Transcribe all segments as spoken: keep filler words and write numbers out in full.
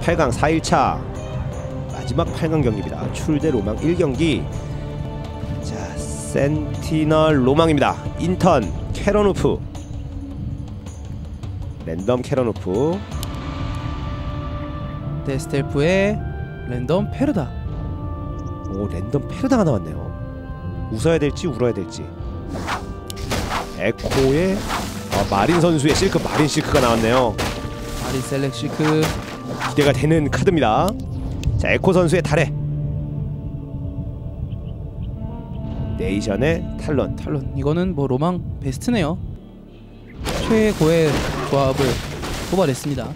팔 강 사 일차 마지막 팔 강 경기입니다. 출대 로망 일 경기. 자, 센티널 로망입니다. 인턴 캐런우프, 랜덤 캐런우프, 데스텔프의 랜덤 페르다. 오, 랜덤 페르다가 나왔네요. 웃어야 될지 울어야 될지. 에코의 아, 마린 선수의 실크, 마린 실크가 나왔네요. 마린 셀렉 실크 기대가 되는 카드입니다. 자, 에코 선수의 달에, 네이션의 탈론. 탈론 이거는 뭐 로망 베스트네요. 최고의 조합을 뽑아냈습니다.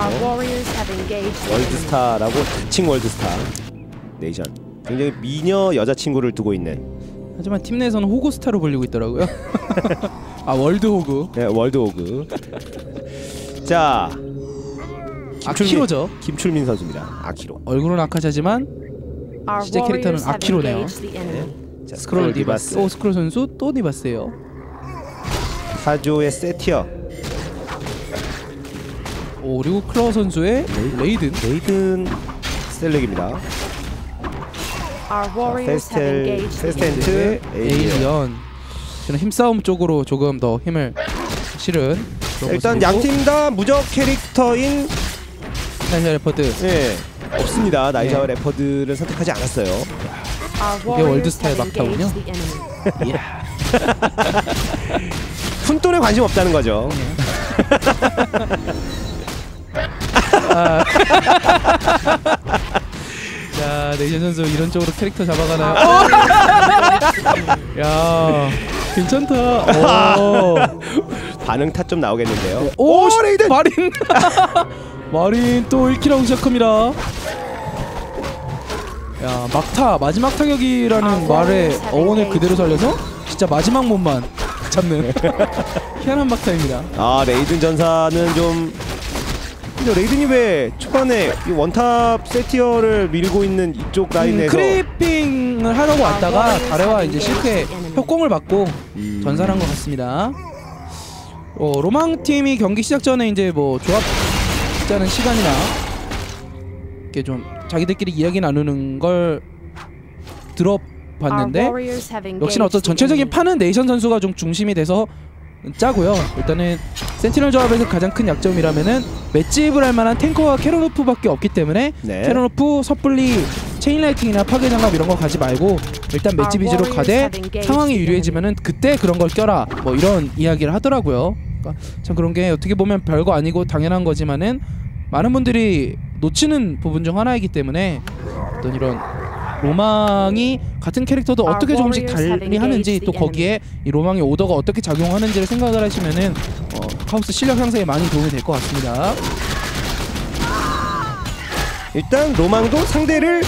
월드스타라고 자칭 월드스타. 네이션 굉장히 미녀 여자친구를 두고 있는. 하지만 팀 내에서는 호구스타로 불리고 있더라고요. 아, 월드 호구. 네, 월드 호구. 자, 아키로죠. 김출민 선수입니다. 아키로. 얼굴은 아카자지만 실제 캐릭터는 아키로네요. 네. 자, 스크롤 디바스. 오, 스크롤 선수 또 디바스예요. 타조의 세티어. 오, 그리고 클러 선수의 레이든. 레이든 셀렉입니다. 페스텔, 페스텐트, 에일리언. 저는 힘싸움 쪽으로 조금 더 힘을 실은. 일단 양 팀 다 무적 캐릭터인 나이샤 레퍼드. 예, 없습니다. 나이샤 네. 레퍼드를 선택하지 않았어요. 이게 월드스타의 막타군요. 푼돈에 관심 없다는 거죠. 아. 자, 네이션 선수 이런 쪽으로 캐릭터 잡아가나요? 야, 괜찮다. 오. 반응 탓 좀 나오겠는데요. 오, 오 레이든! 마린! 마린 또 일 킬하고 시작합니다. 야, 막타, 마지막 타격이라는 말의 어원을 그대로 살려서 진짜 마지막 몸만 잡는 희한한 막타입니다. 아, 레이든 전사는 좀... 근데 레이든이 왜 초반에 이 원탑 세티어를 밀고 있는 이쪽 라인에서 음, 크리핑을 하려고 왔다가 다레와 이제 실크의 협공을 받고 음. 전사한 것 같습니다. 어, 로망 팀이 경기 시작 전에 이제 뭐 조합 짜는 시간이나 이렇게 좀 자기들끼리 이야기 나누는 걸 들어봤는데 역시나 어떤 전체적인 판은 네이션 선수가 좀 중심이 돼서 짜고요. 일단은 센티널 조합에서 가장 큰 약점이라면은 맷집을 할 만한 탱커와 캐런우프밖에 없기 때문에 네. 캐런우프, 섣불리 체인라이팅이나 파괴장갑 이런 거 가지 말고 일단 맷집 위주로 가되 상황이 유리해지면은 그때 그런 걸 껴라, 뭐 이런 이야기를 하더라고요. 그러니까 참 그런 게 어떻게 보면 별거 아니고 당연한 거지만은 많은 분들이 놓치는 부분 중 하나이기 때문에 어떤 이런 로망이 같은 캐릭터도 어떻게 조금씩 달리 하는지, 또 거기에 이 로망의 오더가 어떻게 작용하는지를 생각을 하시면은 어, 하우스 실력 향상에 많이 도움이 될 것 같습니다. 일단 로망도 상대를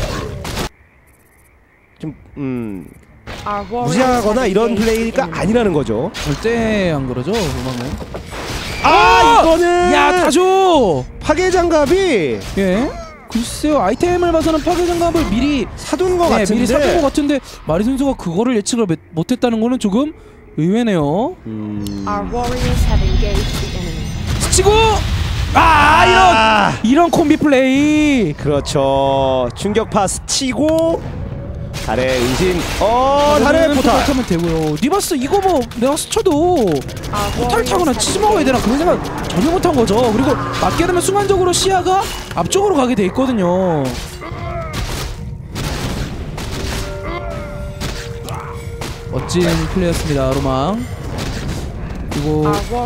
좀 음, 무시하거나 이런 플레이가 아니라는 거죠. 절대 안 그러죠, 로망은. 아, 아 이거는 야, 타조 파괴장갑이 예. 글쎄요, 아이템을 봐서는 파괴장갑을 미리 사둔 거 네, 같은데 미리 사둔 거 같은데 마리 선수가 그거를 예측을 못했다는 거는 조금 의외네요. 음... 스치고 아, 아 이런 이런 콤비 플레이. 그렇죠. 충격파 스치고 달의 의심. 어, 달의 포탈 하면 되고요. 니바스 이거 뭐 내가 스쳐도 포탈 타거나 치즈 먹어야 되나 그런 생각 전혀 못한 거죠. 그리고 맞게 되면 순간적으로 시야가 앞쪽으로 가게 돼 있거든요. 멋진 플레이였습니다, 로망. 그리고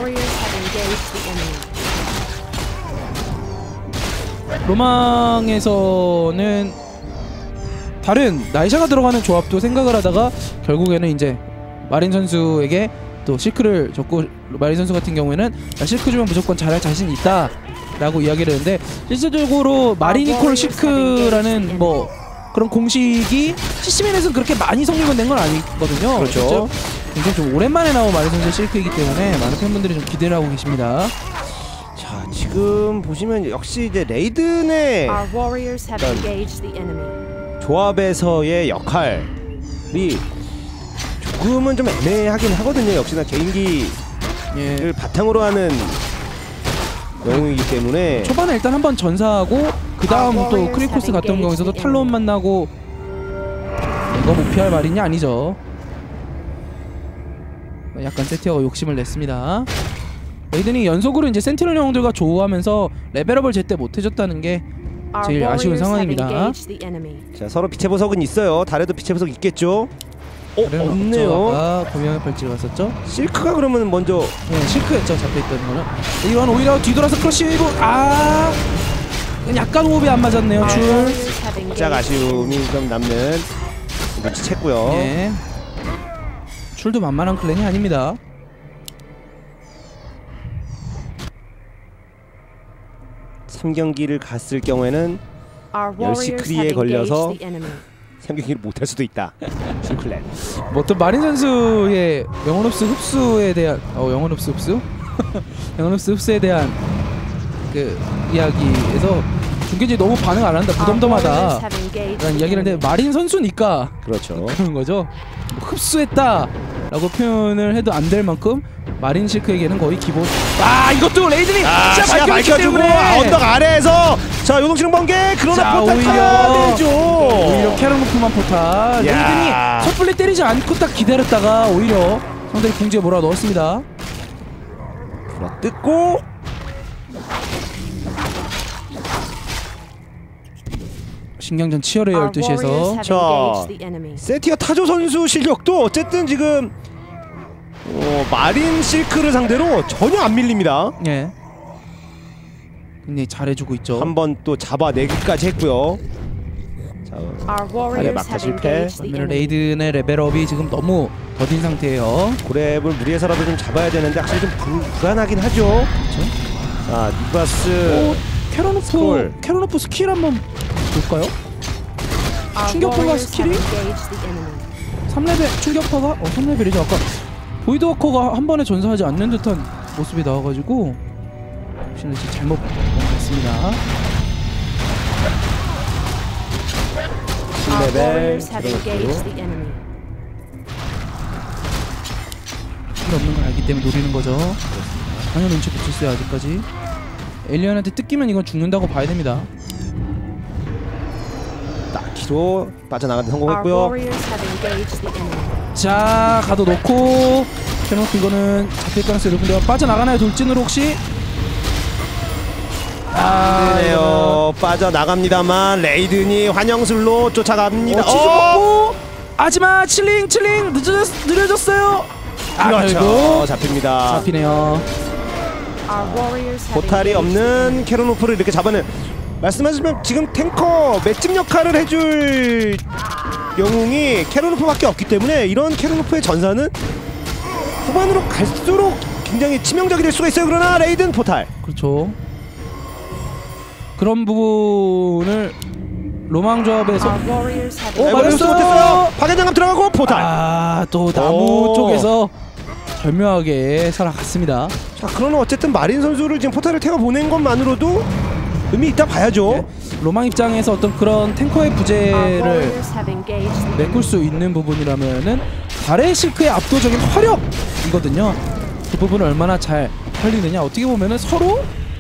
로망에서는 다른 나이샤가 들어가는 조합도 생각을 하다가 결국에는 이제 마린 선수에게 또 실크를 줬고, 마린 선수 같은 경우에는 실크 주면 무조건 잘할 자신 있다 라고 이야기를 했는데, 실질적으로 마리니콜 실크라는 뭐 그런 공식이 씨씨맨에서는 그렇게 많이 성립은 된 건 아니거든요. 그렇죠. 굉장히 좀 오랜만에 나온 마린 선수의 실크이기 때문에 많은 팬분들이 좀 기대를 하고 계십니다. 자, 지금 보시면 역시 이제 레이든의 조합에서의 역할이 조금은 좀 애매하긴 하거든요. 역시나 개인기를 예. 바탕으로 하는 영웅이기 때문에 초반에 일단 한번 전사하고 그 그 다음 또 크리코스 갔던 경우에서도 탈론 만나고 이거 못 피할 말이냐 아니죠. 약간 세티어가 욕심을 냈습니다. 레이든이 연속으로 이제 센티널 영웅들과 조우하면서 레벨업을 제때 못 해줬다는 게 제일 아쉬운 상황입니다. 자, 서로 빛의 보석은 있어요. 달에도 빛의 보석 있겠죠? 어, 없네요. 아까 범위형의 발찌를 갔었죠? 실크가 그러면 먼저 네, 실크였죠. 잡혀있던 거는. 이건 오히려 뒤돌아서 크러쉬 웨이브. 아, 약간 호흡이 안 맞았네요. 줄. 살짝 아쉬움이 좀 남는 눈치챘고요. 네. 줄도 만만한 클랜이 아닙니다. 삼 경기를 갔을 경우에는 열시크리에 걸려서 삼 경기를 못할 수도 있다. 슈클랜. 뭐 또 마린 선수의 영혼흡수 흡수에 대한 어 영혼흡수 흡수? 영혼흡수 흡수에 대한 그 이야기에서 중계진이 너무 반응 안 한다. 무덤덤하다 라는 이야기를 하는데 마린 선수니까 그렇죠. 그런 거죠. 뭐 흡수했다 라고 표현을 해도 안 될 만큼 마린 실크에게는 거의 기본. 아, 이것도 레이든이 아, 시야 밝혀주고 아, 언덕 아래에서 자 요동치는 번개. 그러나 포탈 타야 되죠. 오히려 캐런루프만 포탈. 레이든이 섣불리 때리지 않고 딱 기다렸다가 오히려 상대를 궁지에 몰아넣었습니다. 뜯고 신경전 치열해요. 열두 시에서 자 세티어 타조 선수 실력도 어쨌든 지금 어, 마린 실크를 상대로 전혀 안 밀립니다. 예. 굉장히 잘해주고 있죠. 한 번 또 잡아내기까지 했고요. 자, 아래 막타 실패. 레이든의 레벨업이 지금 너무 더딘 상태예요. 고렙을 무리해서라도 좀 잡아야 되는데 확실히 좀 불, 불안하긴 하죠. 그렇죠. 자, 니바스 캐런오프 캐런오프 스킬 한번 볼까요? 충격파가 스킬이 삼 레벨 충격파가 어 삼 레벨이죠. 아까 보이드워커가 한 번에 전사하지 않는 듯한 모습이 나와가지고 혹시나 지금 잘못 본 것 같습니다. 십 레벨 필요 없는 걸 알기 때문에 노리는 거죠. 전혀 눈치 못 챘어요 아직까지. 에일리언한테 뜯기면 이건 죽는다고 봐야 됩니다. 딱히로 빠져나가는 성공했고요. 자, 가도 놓고 캐논프 이거는 잡힐 가능성이 높은데요. 빠져나가나요 돌진으로 혹시? 아, 네요. 빠져나갑니다만 레이든이 환영술로 쫓아갑니다. 어, 치즈 먹고 하지만 칠링 칠링 늦어졌, 느려졌어요. 그렇죠. 아, 잡힙니다. 잡히네요. 포탈이 없는 캐논오프를 이렇게 잡아낸, 말씀하시면 지금 탱커 맷집 역할을 해줄 영웅이 캐논오프밖에 없기 때문에 이런 캐논오프의 전사는 후반으로 갈수록 굉장히 치명적이 될 수가 있어요. 그러나 레이든 포탈. 그렇죠. 그런 부분을 로망 조합에서 오, 맞았어요. 파괴장갑 들어가고 포탈. 아, 또 나무 오. 쪽에서 절묘하게 살아갔습니다. 자, 그러나 어쨌든 마린 선수를 지금 포탈을 태워 보낸 것만으로도 의미 있다 봐야죠. 네. 로망 입장에서 어떤 그런 탱커의 부재를 메꿀 수 있는 부분이라면은 달의 실크의 압도적인 화력이거든요. 그 부분을 얼마나 잘 살리느냐. 어떻게 보면은 서로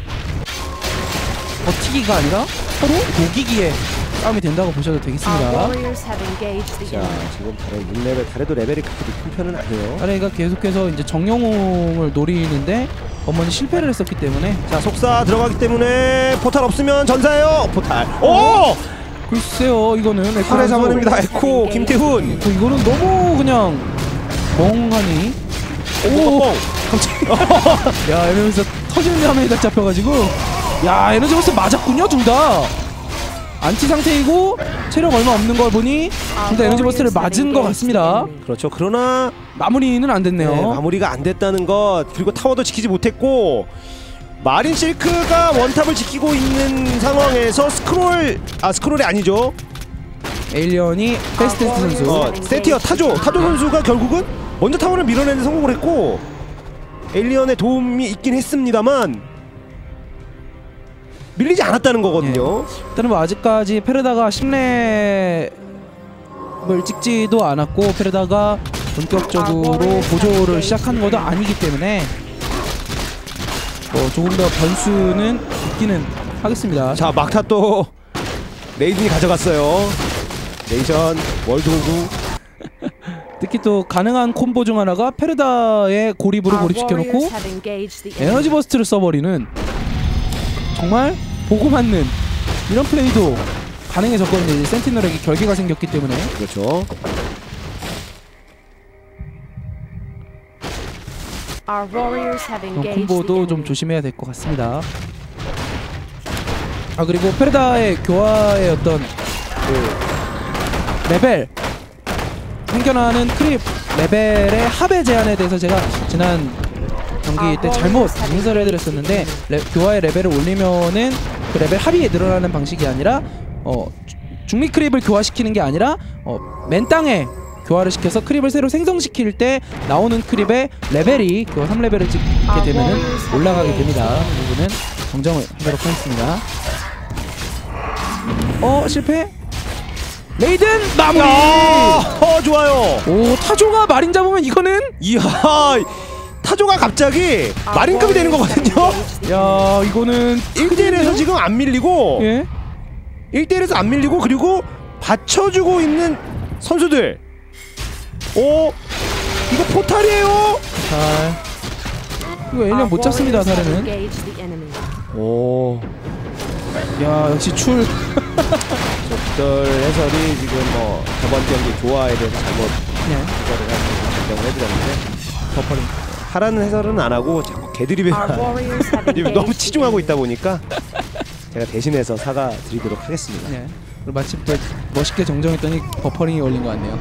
버티기가 아니라 서로 녹이기에 싸움이 된다고 보셔도 되겠습니다. 자, 지금 달의 육 레벨, 달에도 레벨이 그렇게 높은 편은 아니에요. 달의가 계속해서 이제 정영웅을 노리는데 어머니 실패를 했었기 때문에. 자, 속사 들어가기 때문에 포탈 없으면 전사예요. 포탈. 오! 글쎄요, 이거는 팔에 잡아냅니다. 에코 김태훈. 어, 이거는 너무 그냥 멍하니. 오! 갑자기. 야, 이러면서 터지는 화면이 딱 잡혀가지고. 야, 에너지 버스 맞았군요, 둘 다. 안티 상태이고 체력 얼마 없는 걸 보니 둘 다 에너지 버스를 맞은 것 같습니다. 그렇죠. 그러나 마무리는 안 됐네요. 네, 마무리가 안 됐다는 것, 그리고 타워도 지키지 못했고 마린 실크가 원탑을 지키고 있는 상황에서 스크롤, 아 스크롤이 아니죠. 에일리언이 페스테스트 선수. 어, 세티어 타조, 타조 선수가 결국은 먼저 타워를 밀어내는 데 성공을 했고 에일리언의 도움이 있긴 했습니다만 밀리지 않았다는 거거든요. 예. 일단은 뭐 아직까지 페르다가 십 렙을 찍지도 않았고 페르다가 본격적으로 보조를 시작한 것도 아니기 때문에 뭐 조금 더 변수는 있기는 하겠습니다. 자, 막타 또 레이든이 가져갔어요. 네이션 월드 오브. 특히 또 가능한 콤보 중 하나가 페르다의 고립으로 고립시켜놓고 에너지 버스트를 써버리는 정말 보고 맞는 이런 플레이도 가능해졌거든요. 이제 센티널에게 결계가 생겼기 때문에. 그렇죠. 이런 콤보도 좀 조심해야 될 것 같습니다. 아 그리고 페르다의 교화의 어떤 그 레벨 생겨나는 크립 레벨의 합의 제한에 대해서 제가 지난 경기 때 잘못 인설을 해드렸었는데 레, 교화의 레벨을 올리면은 그 레벨 합이 늘어나는 방식이 아니라 어 중립 크립을 교화시키는 게 아니라 어, 맨 땅에 교화를 시켜서 크립을 새로 생성시킬 때 나오는 크립의 레벨이 교화 삼 레벨을 찍게 되면은 올라가게 됩니다. 이 부분은 정정을 하도록 하겠습니다. 어 실패? 레이든 마무리! 야, 어 좋아요. 오 타조가 마린 잡으면 이거는 이야 타조가 갑자기 마린급이 되는 거거든요. 야 이거는 일 대 일에서 지금 안 밀리고 예? 일 대 일에서 안 밀리고 그리고 받쳐주고 있는 선수들. 오 이거 포탈이에요. 자 이거 엘리언 못 잡습니다. 사례는. 오 야 역시 출. 적절 해설이 지금 뭐 저번 경기 조화에 대해서 잘못 네. 해설을 해서 정정을 해드렸는데 버퍼링 하라는 해설은 안 하고 자꾸 개드립에만 너무 치중하고 있다 보니까 제가 대신해서 사과 드리도록 하겠습니다. 네. 마침 또 멋있게 정정했더니 버퍼링이 걸린 것 같네요.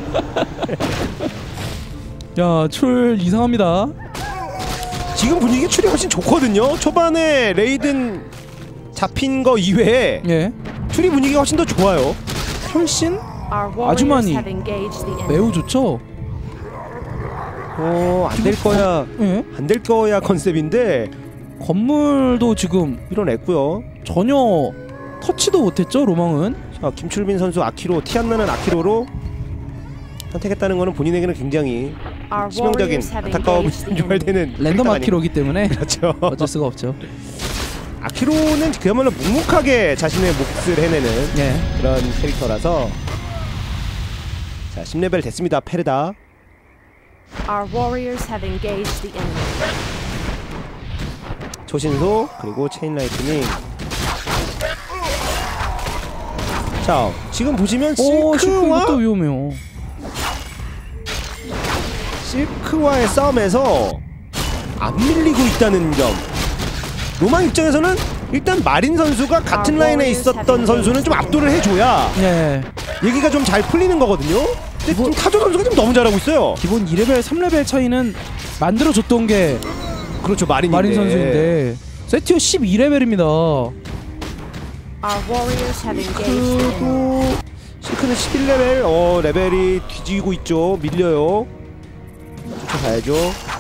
야, 출 이상합니다. 지금 분위기 출이 훨씬 좋거든요. 초반에 레이든 잡힌 거 이외에 예. 출이 분위기가 훨씬 더 좋아요. 훨씬 아주 많이 매우 좋죠. 어, 안 될 거야. 예. 안 될 거야 컨셉인데 건물도 지금 밀어냈고요. 전혀 터치도 못했죠 로망은. 자, 김출빈 선수 아키로 티 안 나는 아키로로 선택했다는 거는 본인에게는 굉장히 치명적인 안타까움이 유발되는 랜덤 아키로기 때문에 그렇죠. 어쩔 수가 없죠. 아키로는 그야말로 묵묵하게 자신의 몫을 해내는 예. 그런 캐릭터라서. 자, 십 레벨 됐습니다. 페르다. 초신소 그리고 체인 라이트닝. 자, 지금 보시면 오, 실크와 또 위험해요. 실크와의 싸움에서 안 밀리고 있다는 점. 로망 입장에서는 일단 마린 선수가 같은 라인에 있었던 선수는 좀 압도를 해줘야 예. 얘기가 좀 잘 풀리는 거거든요. 근데 지금 타조 선수가 지금 너무 잘하고 있어요. 기본 이 레벨, 삼 레벨 차이는 만들어줬던 게 그렇죠, 마린인데. 마린 선수인데 세티어 십이 레벨입니다. 실크도 실크는 십일 레벨. 어, 레벨이 뒤지고 있죠. 밀려요. 쫓아가야죠.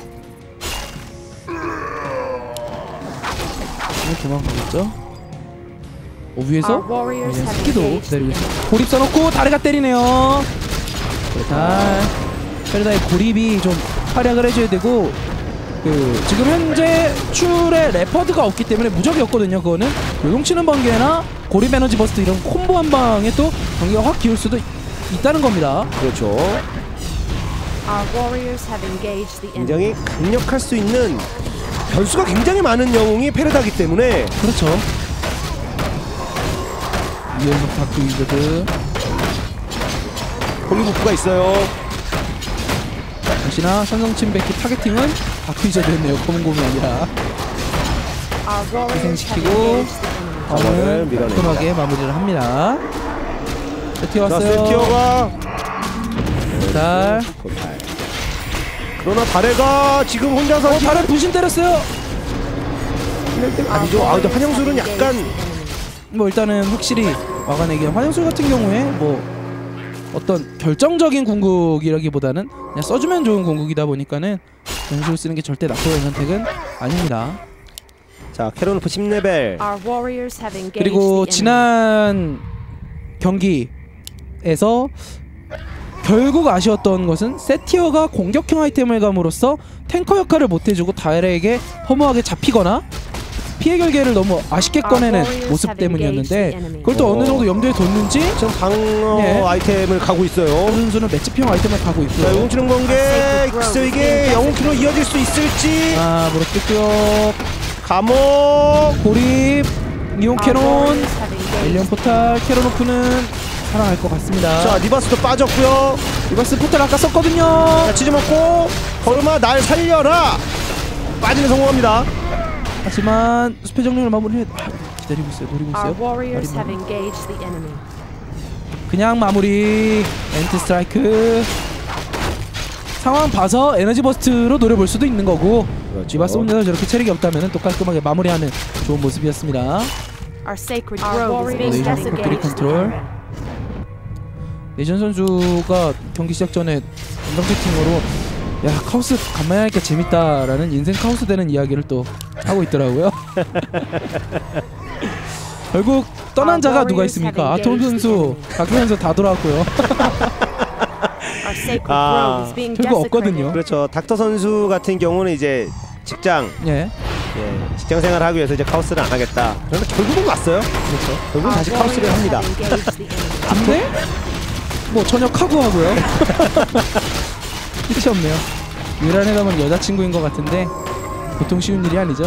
도망가겠죠? 어, 위에서 네, 스키도 기다리고 있어요. 고립 써놓고 다르가 때리네요. 자, 페르다의 고립이 좀 활약을 해줘야 되고, 그 지금 현재 출에 레퍼드가 없기 때문에 무적이 없거든요. 그거는 요동치는 번개나 고립 에너지 버스트 이런 콤보 한 방에 또 경기가 확 기울 수도 있다는 겁니다. 그렇죠. 굉장히 강력할 수 있는 변수가 굉장히 많은 영웅이 페르다기 때문에. 그렇죠. 이연속 다크 위저드 폴리부프가 있어요. 역시나 선성침 백기 타겟팅은 다크 위저드였네요. 검은곰이 아니라. 희생시키고 저거를 밀어내고 깔끔하게 마무리를 합니다. 세티어 왔어요. 세티어가 달. 그러나 달해가 지금 혼자서 어, 달에 부심 때렸어요. 아니죠. 아, 근데 환영술은 약간 뭐 일단은 확실히 막아내기. 환영술 같은 경우에 뭐 어떤 결정적인 궁극이라기보다는 그냥 써주면 좋은 궁극이다 보니까는 연술 쓰는 게 절대 나쁜 선택은 아닙니다. 자, 캐로노프 십 레벨. 그리고 지난 경기에서 결국 아쉬웠던 것은 세티어가 공격형 아이템을 감으로써 탱커 역할을 못해주고 다일에게 허무하게 잡히거나 피해 결계를 너무 아쉽게 꺼내는 모습 때문이었는데 그걸 또 어느 정도 염두에 뒀는지 좀 방어 예. 아이템을 가고 있어요. 그 선수는 매치형 아이템을 가고 자, 있고요. 영웅치는 관계 글쎄 이게 영웅키로 이어질 수 있을지. 아, 무릎 뜯고요. 감옥. 고립, 이온 캐논, 엘리언 포탈, 캐논오프는 살아날 것 같습니다. 자, 니바스도 빠졌고요. 리버스 포탈 아까 썼거든요. 자, 치즈 먹고 걸음아 날 살려라. 빠지는 성공합니다. 하지만 숲의 정령을 마무리해. 아, 기다리고 있어요. 노리고 Our 있어요. warriors 마린 have 마무리. engaged the enemy. 그냥 마무리. 엔트 스트라이크. 상황 봐서 에너지 버스트로 노려볼 수도 있는 거고. 그렇죠. 리버스 혼자서 저렇게 체력이 없다면 또 깔끔하게 마무리하는 좋은 모습이었습니다. Our sacred grove is being Legion desecrated. 코끼리 컨트롤. 네이션 선수가 경기 시작 전에 감정 채팅으로 야, 카오스 간만에 하니까 재밌다라는 인생 카오스 되는 이야기를 또 하고 있더라고요. 결국 떠난 자가 누가 있습니까? 아톰 선수, 각규 선수 다 돌아왔고요. Our sacred 아, grove is being 결국 없거든요. desecrated. 그렇죠. 닥터 선수 같은 경우는 이제 직장 예, 예, 직장 생활을 하기 위해서 이제 카오스를 안 하겠다. 그런데 결국은 왔어요. 그렇죠. 결국은 Our 다시 카오스를 warriors 합니다. have engaged the enemy. 근데 뭐 전역하고 하고요. 끝이 없네요. 유일한 해답은 여자친구인 것 같은데 보통 쉬운 일이 아니죠.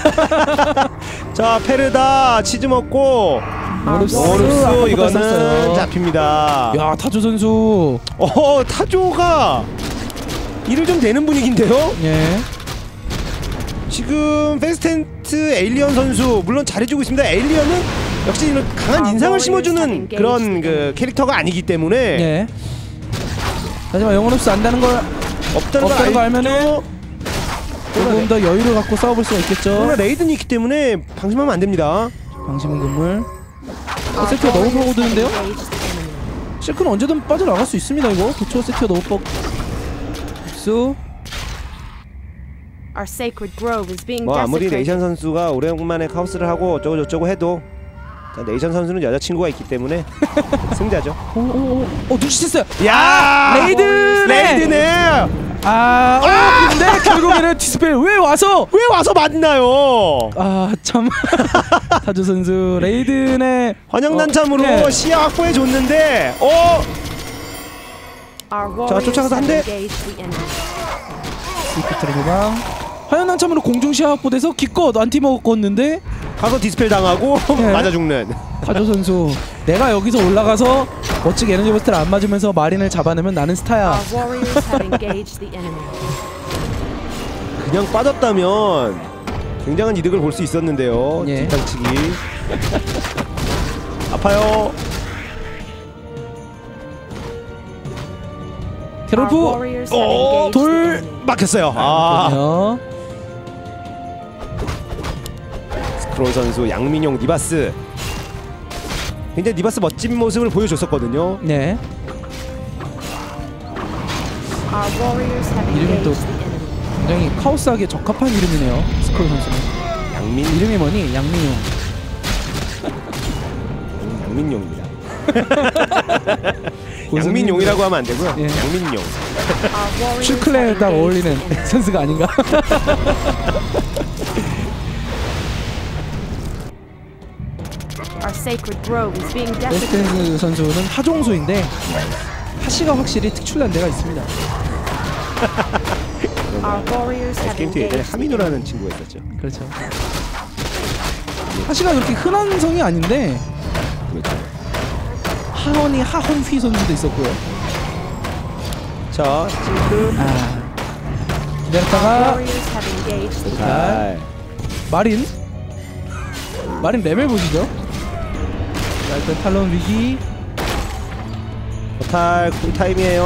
자, 페르다 치즈 먹고 오르스, 오르스 아까부터 이거는 썼어요. 잡힙니다. 야, 타조 선수. 어, 타조가 일을 좀 내는 분위기인데요. 예. 지금 페스텐트 에일리언 선수 물론 잘해주고 있습니다. 에일리언은 역시 이런 강한 인상을 심어주는 그런 그 캐릭터가 아니기 때문에 예. 하지만 영혼 없이 안다는 걸 없다는 걸 없다는 거 알죠. 알면은 조금 더 여유를 갖고 싸워볼 수가 있겠죠. 그러나 레이든이 있기 때문에 방심하면 안 됩니다. 방심은 금물. 어, Our 세트가 너무 warriors have 파고드는데요? engaged the enemy. 실크는 언제든 빠져나갈 수 있습니다. 이거 도초 세트가 너무 뻑. 수. Our sacred grove is being 뭐 아무리 desecrated. 네이션 선수가 오랜만에 카오스를 하고 어쩌고 저쩌고 해도 자, 네이션 선수는 여자친구가 있기 때문에 승자죠. 오오오. 어, 눈치챘어요. 야! 레이드네. 레이드네. 아, 어, 근데 결국에는 디스펠 왜 와서? 왜 와서 만나요? 아, 참. 타조 선수 레이든의 환영난참으로 어, 네. 시야 확보해 줬는데 어? Our warriors 쫓아가서 한 have 대. engaged the enemy. 스위프트를 도망. 화연난참으로 공중시야 확보돼서 기껏 안티 먹었는데 가서 디스펠 당하고 네. 맞아 죽는. 타조 선수 내가 여기서 올라가서 멋지게 에너지 버스트를 안 맞으면서 마린을 잡아내면 나는 스타야. Our warriors have engaged the enemy. 그냥 빠졌다면 굉장한 이득을 볼 수 있었는데요. 예. 뒷땅치기. 아파요. Our 캐롤프 warriors have 어, engaged the 돌 enemy. 막혔어요. 아, 그렇군요. 스크롤 선수 양민용 니바스. 굉장히 니바스 멋진 모습을 보여줬었거든요. 네. Our warriors have 이름이 또- engaged the enemy. 굉장히 카오스하게 적합한 이름이네요. 스크롤 선수는. 양민 이름이 뭐니? 양민용. 양민용입니다. 양민용이라고 하면 안 되고요. 예. 양민용. Our warriors 슈클레에 have 딱 engaged 어울리는 the enemy. 선수가 아닌가? Our sacred grove is being desecrated. 웨스트 선수는 하종수인데 하시가 확실히 특출난 데가 있습니다. Our warriors have 게임 뒤에 예전에 engaged the enemy. 하민우라는 친구가 있었죠. 그렇죠. 하시가 그렇게 흔한 성이 아닌데 그렇죠. 하원이 하홍휘 선수도 있었고요. 자, 싱크. 아 Our 기다렸다가 warriors have engaged the enemy. 잘. 마린 마린 레벨 보시죠. 자, 일단 탈론 위기. 포탈 쿨타임이에요.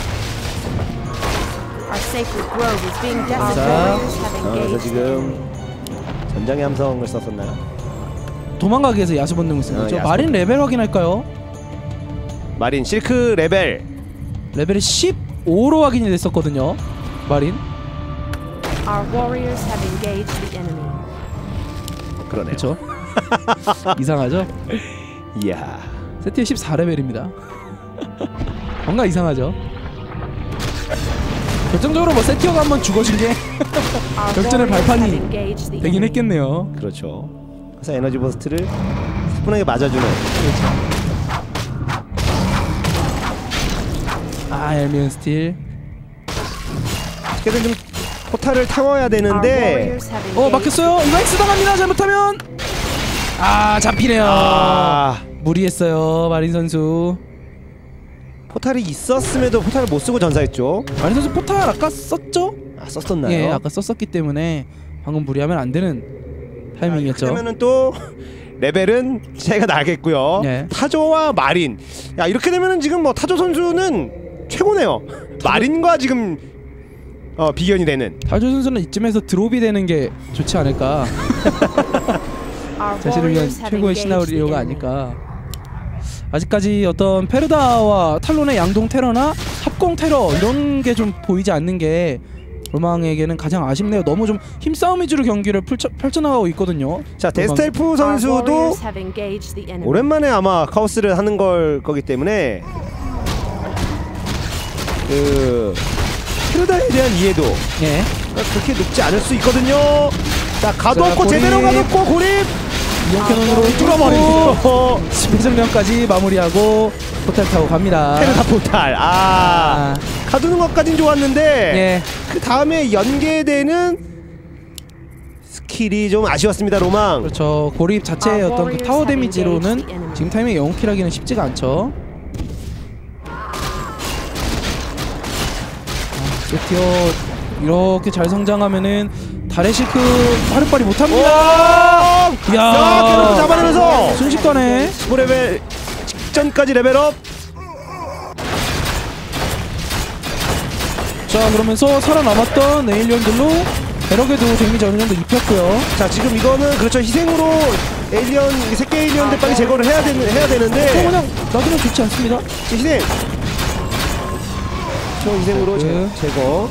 Our sacred grove is being 자, desecrated. Warriors have 어, 그래서 engaged the enemy. 지금 전장의 함성을 썼었나요? 도망가기 위해서 야수 본능을 쓰는 어, 거죠. 야수 마린 레벨 확인할까요? 마린 실크 레벨. 레벨이 십오로 확인이 됐었거든요. 마린. Our warriors have engaged the enemy. 그러네요. 그렇죠. 이상하죠? 이야. 세트의 십사 레벨입니다. 뭔가 이상하죠? 결정적으로 뭐 세티어가 한번 죽어준 게 Our 역전의 warriors 발판이 have engaged the 되긴 enemy. 했겠네요. 그렇죠. 그래서 에너지 버스트를 차분하게 맞아주는. 아 엘미언 스틸. 어떻게든 좀 포탈을 태워야 Our 되는데 warriors have 어 engaged 막혔어요. 이거 엑스 당합니다. 잘못하면 아 잡히네요. 아 무리했어요 마린 선수. 포탈이 있었음에도 포탈을 못 쓰고 전사했죠. 마린 선수 포탈 아까 썼죠? 아 썼었나요? 예, 아까 썼었기 때문에 방금 무리하면 안 되는 타이밍이었죠. 그러면은 또 레벨은 차이가 나겠고요. 네. 타조와 마린. 야 이렇게 되면은 지금 뭐 타조 선수는 최고네요. 마린과 지금 어 비견이 되는. 타조 선수는 이쯤에서 드롭이 되는 게 좋지 않을까. Our 자신을 위한 warriors have 최고의 engaged the 시나리오가 enemy. 아닐까. 아직까지 어떤 페르다와 탈론의 양동 테러나 합공 테러 이런 게 좀 보이지 않는 게 로망에게는 가장 아쉽네요. 너무 좀 힘싸움 위주로 경기를 펼쳐, 펼쳐나가고 있거든요. 자 데스텔프 Our 선수도 warriors have engaged the enemy. 오랜만에 아마 카오스를 하는 걸 거기 때문에 그 페르다에 대한 이해도 예. 그렇게 높지 않을 수 있거든요. 자 가뒀고 자, 고립. 제대로 가뒀고 고립. 이용 캐논으로 뚫어버리고 스페셜면까지 마무리하고 포탈 타고 갑니다. 페르다 포탈. 아, 아, 가두는 것까진 좋았는데 예. 그 다음에 연계되는 스킬이 좀 아쉬웠습니다. 로망. 그렇죠. 고립 자체의 Our 어떤 그 warriors 타워 have 데미지로는 engaged the enemy. 지금 타이밍에 영웅킬하기는 쉽지가 않죠. 아, 세티어 이렇게 잘 성장하면은 달의 시크 화력발휘 못합니다. 오! 야, 캐논 잡아내면서 순식간에 십오 레벨 직전까지 레벨업. 자 그러면서 살아남았던 에일리언들로 배럭에도 데미지 어느 정도 입혔고요. 자 지금 이거는 그렇죠 희생으로 에일리언 새끼 에일리언들 빨리 제거를 해야 되는 해야 또 되는데 그냥 놔두면 좋지 않습니다. 자, 희생. 저 희생으로 제, 네. 제거.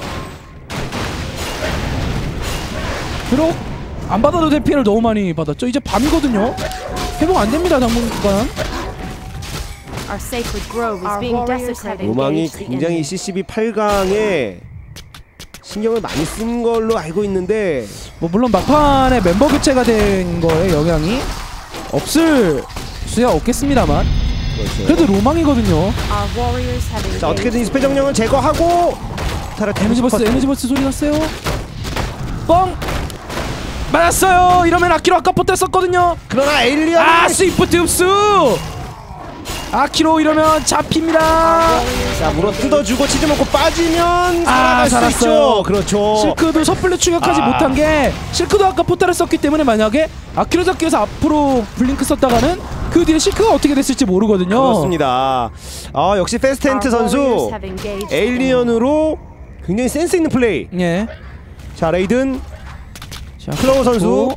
비록 안 받아도 될 피해를 너무 많이 받았죠. 이제 밤이거든요. 회복 안 됩니다 당분간. Our sacred grove is Our being warriors desecrated. have 로망이 Engage the 굉장히 enemy. 씨씨비 팔 강에 신경을 많이 쓴 걸로 알고 있는데 뭐 물론 막판에 멤버 교체가 된 거에 영향이 없을 수야 없겠습니다만 그렇죠. 그래도 로망이거든요. Our warriors have engaged. 자 어떻게든 이 스페 정령을 제거하고 타라 에너지 버스 에너지 버스 소리 났어요. 뻥 맞았어요. 이러면 아키로 아까 포탈 썼거든요. 그러나 에일리언 아 스위프트 흡수. 아키로 이러면 잡힙니다. 자 물어 뜯어주고 치즈 먹고 빠지면 아, 살아갈 수 살았어요. 있죠. 그렇죠. 실크도 섣불리 추격하지 아. 못한 게 실크도 아까 포탈을 썼기 때문에 만약에 아키로 잡기 위해서 앞으로 블링크 썼다가는 그 뒤에 실크가 어떻게 됐을지 모르거든요. 그렇습니다. 아 역시 페스텐트 Our 선수 warriors have engaged the enemy. 에일리언으로 굉장히 센스 있는 플레이. 예. 자 레이든 자, 클로우 선수. 또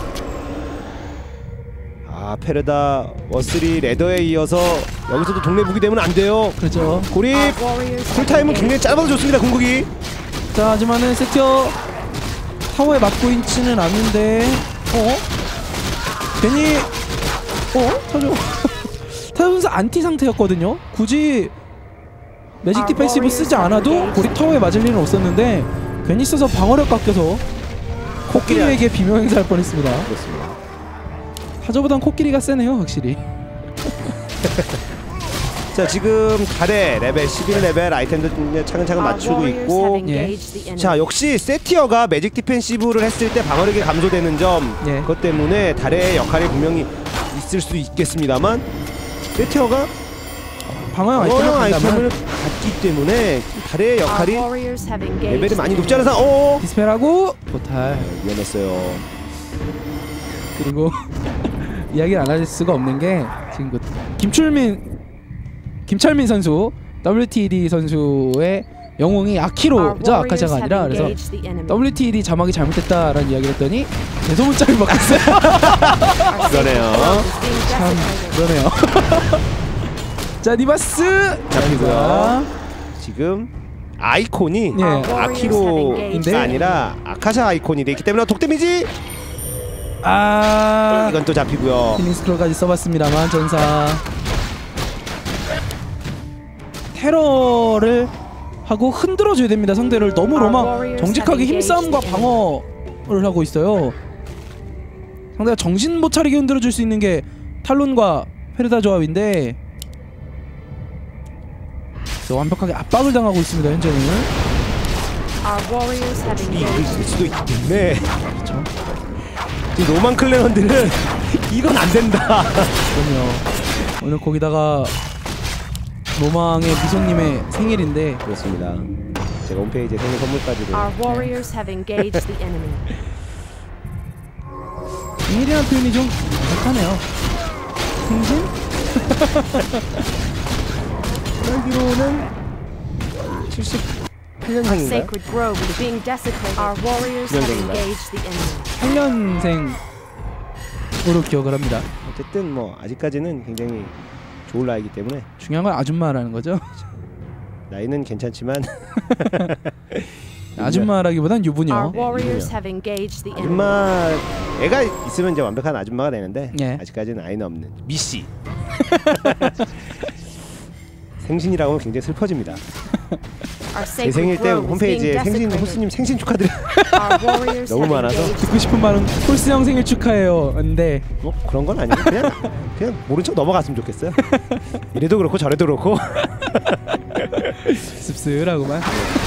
아 페르다 워스리 레더에 이어서 여기서도 동네 무기 되면 안 돼요. 그렇죠. 고립. Our warriors have 쿨타임은 engaged. 굉장히 짧아서 좋습니다. 궁극이. 자 하지만은 세티어 타워에 맞고 있지는 않는데 어? 괜히 어? 타조 타조 선수 안티 상태였거든요. 굳이 매직 디펜시브 쓰지 않아도 고립 타워에 맞을 일은 없었는데 괜히 써서 방어력 깎여서 코끼리에게 비명 행사할 뻔했습니다. 그렇습니다. 타조보단 코끼리가 세네요 확실히. 자 지금 달에 레벨 십일 레벨 아이템도 좀 차근차근 Our 맞추고 warriors 있고 have engaged the enemy. 자 역시 세티어가 매직 디펜시브를 했을 때 방어력이 감소되는 점 예. 그것 때문에 달의 역할이 분명히 있을 수 있겠습니다만 세티어가 방어형 방어형 아이템을 아이템을 간다면 갖기 때문에 달의 Our 역할이 warriors have engaged 레벨이 the 많이 높지 enemy. 않아서 어 디스펠하고 포탈. 위험했어요. 그리고 이야기를 안 할 수가 없는 게 지금 그 김출민 김철민 선수 더블유티디 선수의 영웅이 아키로죠. Our 아카샤가 warriors 아니라 have 그래서 engaged the enemy. 더블유티디 자막이 잘못됐다라는 이야기를 했더니 대소문자를 먹었어요. 그러네요. Is being 참 desecrated. 그러네요. 자 니바스 잡히고요. 지금 아이콘이 예. 아키로가 아니라 아카샤 아이콘이 되기 때문에 독 데미지 아 이건 또 잡히고요. 힐링 스크롤까지 써봤습니다만 전사 테러를 하고 흔들어줘야 됩니다. 상대를 너무 로마 정직하게 힘싸움과 방어를 하고 있어요. 상대가 정신 못 차리게 흔들어줄 수 있는 게 탈론과 페르다 조합인데 완벽하게 압박을 당하고 있습니다. 현재는. 이 이길 수도 있겠네. 그렇죠. 지금 로만 클레런들은 이건 안 된다. 그럼요. 오늘 거기다가 로망의 미소님의 생일인데 그렇습니다. 제가 홈페이지에 생일 선물까지도. Our warriors have engaged the enemy. 생일이라는 표현이 좀 어색하네요. 생신? 알기로는 칠십팔 년생인가요? Sacred grove is being desecrated. Our warriors have engaged the enemy. 팔 년생으로 기억을 합니다. 어쨌든 뭐 아직까지는 굉장히 좋은 나이기 때문에 중요한 건 아줌마라는 거죠. 나이는 괜찮지만 아줌마라기보단 유부녀. Our warriors have engaged the enemy. 아줌마 애가 있으면 이제 완벽한 아줌마가 되는데 예. 아직까지는 아이는 없는 미씨. 생신이라고 하면 굉장히 슬퍼집니다. Our 제 sacred 생일 때 grove is being 홈페이지에 생신 desecrated. 호수님 생신 축하드려요. Our warriors 너무 have 많아서. engaged. 듣고 싶은 말은 폴스 형 생일 축하해요. 근데 뭐 그런 건 아니고 그냥 그냥 모른 척 넘어갔으면 좋겠어요. 이래도 그렇고 저래도 그렇고. 씁쓸하구만.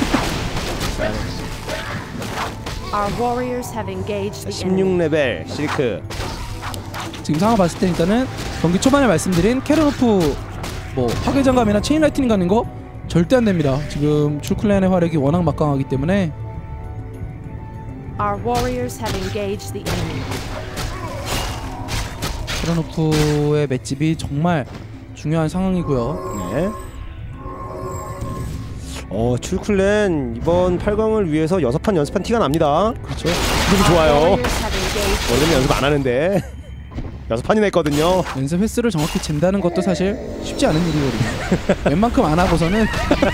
Our warriors have engaged the 십육 enemy. 레벨 실크. 지금 상황 봤을 때 일단은 경기 초반에 말씀드린 캐로노프 뭐 파괴장갑이나 체인 라이트닝 가는 거 절대 안 됩니다. 지금 출클랜의 화력이 워낙 막강하기 때문에. Our warriors have engaged the enemy. 캐로노프의 맷집이 정말 중요한 상황이고요. 네. 어 출클랜 이번 팔 강을 위해서 여섯 판 연습한 티가 납니다. 그렇죠. 기분이 좋아요. Warriors have engaged. 원래는 연습 안 하는데 여섯 판이나 했거든요. 연습 횟수를 정확히 잰다는 것도 사실 쉽지 않은 일이거든요. 웬만큼 안 하고서는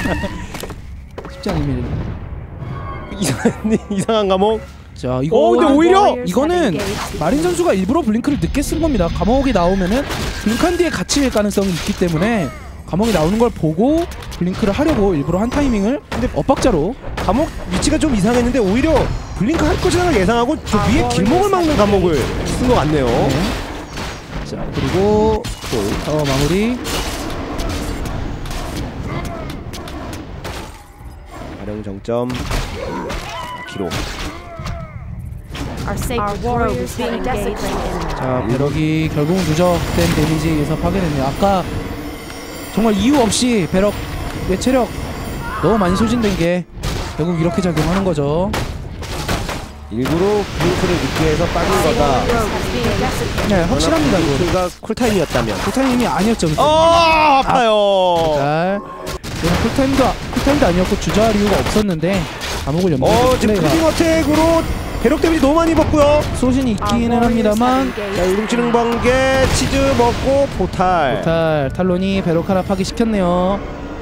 쉽지 않은 일입니다. 이상한 이상한 과목. 자 이거 어, 근데 오히려 이거는 마린 선수가 일부러 블링크를 늦게 쓴 겁니다. 감옥이 나오면은 블링크한 뒤에 같이 일 가능성이 있기 때문에 감옥이 나오는 걸 보고 블링크를 하려고 일부러 한 타이밍을 근데 엇박자로 감옥 위치가 좀 이상했는데 오히려 블링크 할 것이라고 예상하고 저 위에 길목을 막는 감옥을 쓴 것 같네요. 네. 자 그리고 또 어, 마무리. 가령 정점 기록. Our sacred grove is being desecrated. 자 배럭이 결국은 누적된 데미지에 의해서 파괴됐네요. 아까 정말 이유 없이 배럭의 체력 너무 많이 소진된 게 결국 이렇게 작용하는 거죠. 일부러 블링크를 늦게 해서 빠진 거다. Grove is being desecrated. 네 확실합니다. 그거. 블링크가 쿨타임이었다면. 쿨타임이 아니었죠. 그때. 어 아파요. 잘. 그냥 쿨타임도 쿨타임도 아니었고 주저할 이유가 없었는데 감옥을 연결. 어 지금 클링 어택으로 배럭 데미지 너무 많이 입었고요. 소신이 있기는 합니다만 자 울릉치능 번개 치즈 먹고 포탈. 포탈 탈론이 배럭 하나 파괴시켰네요.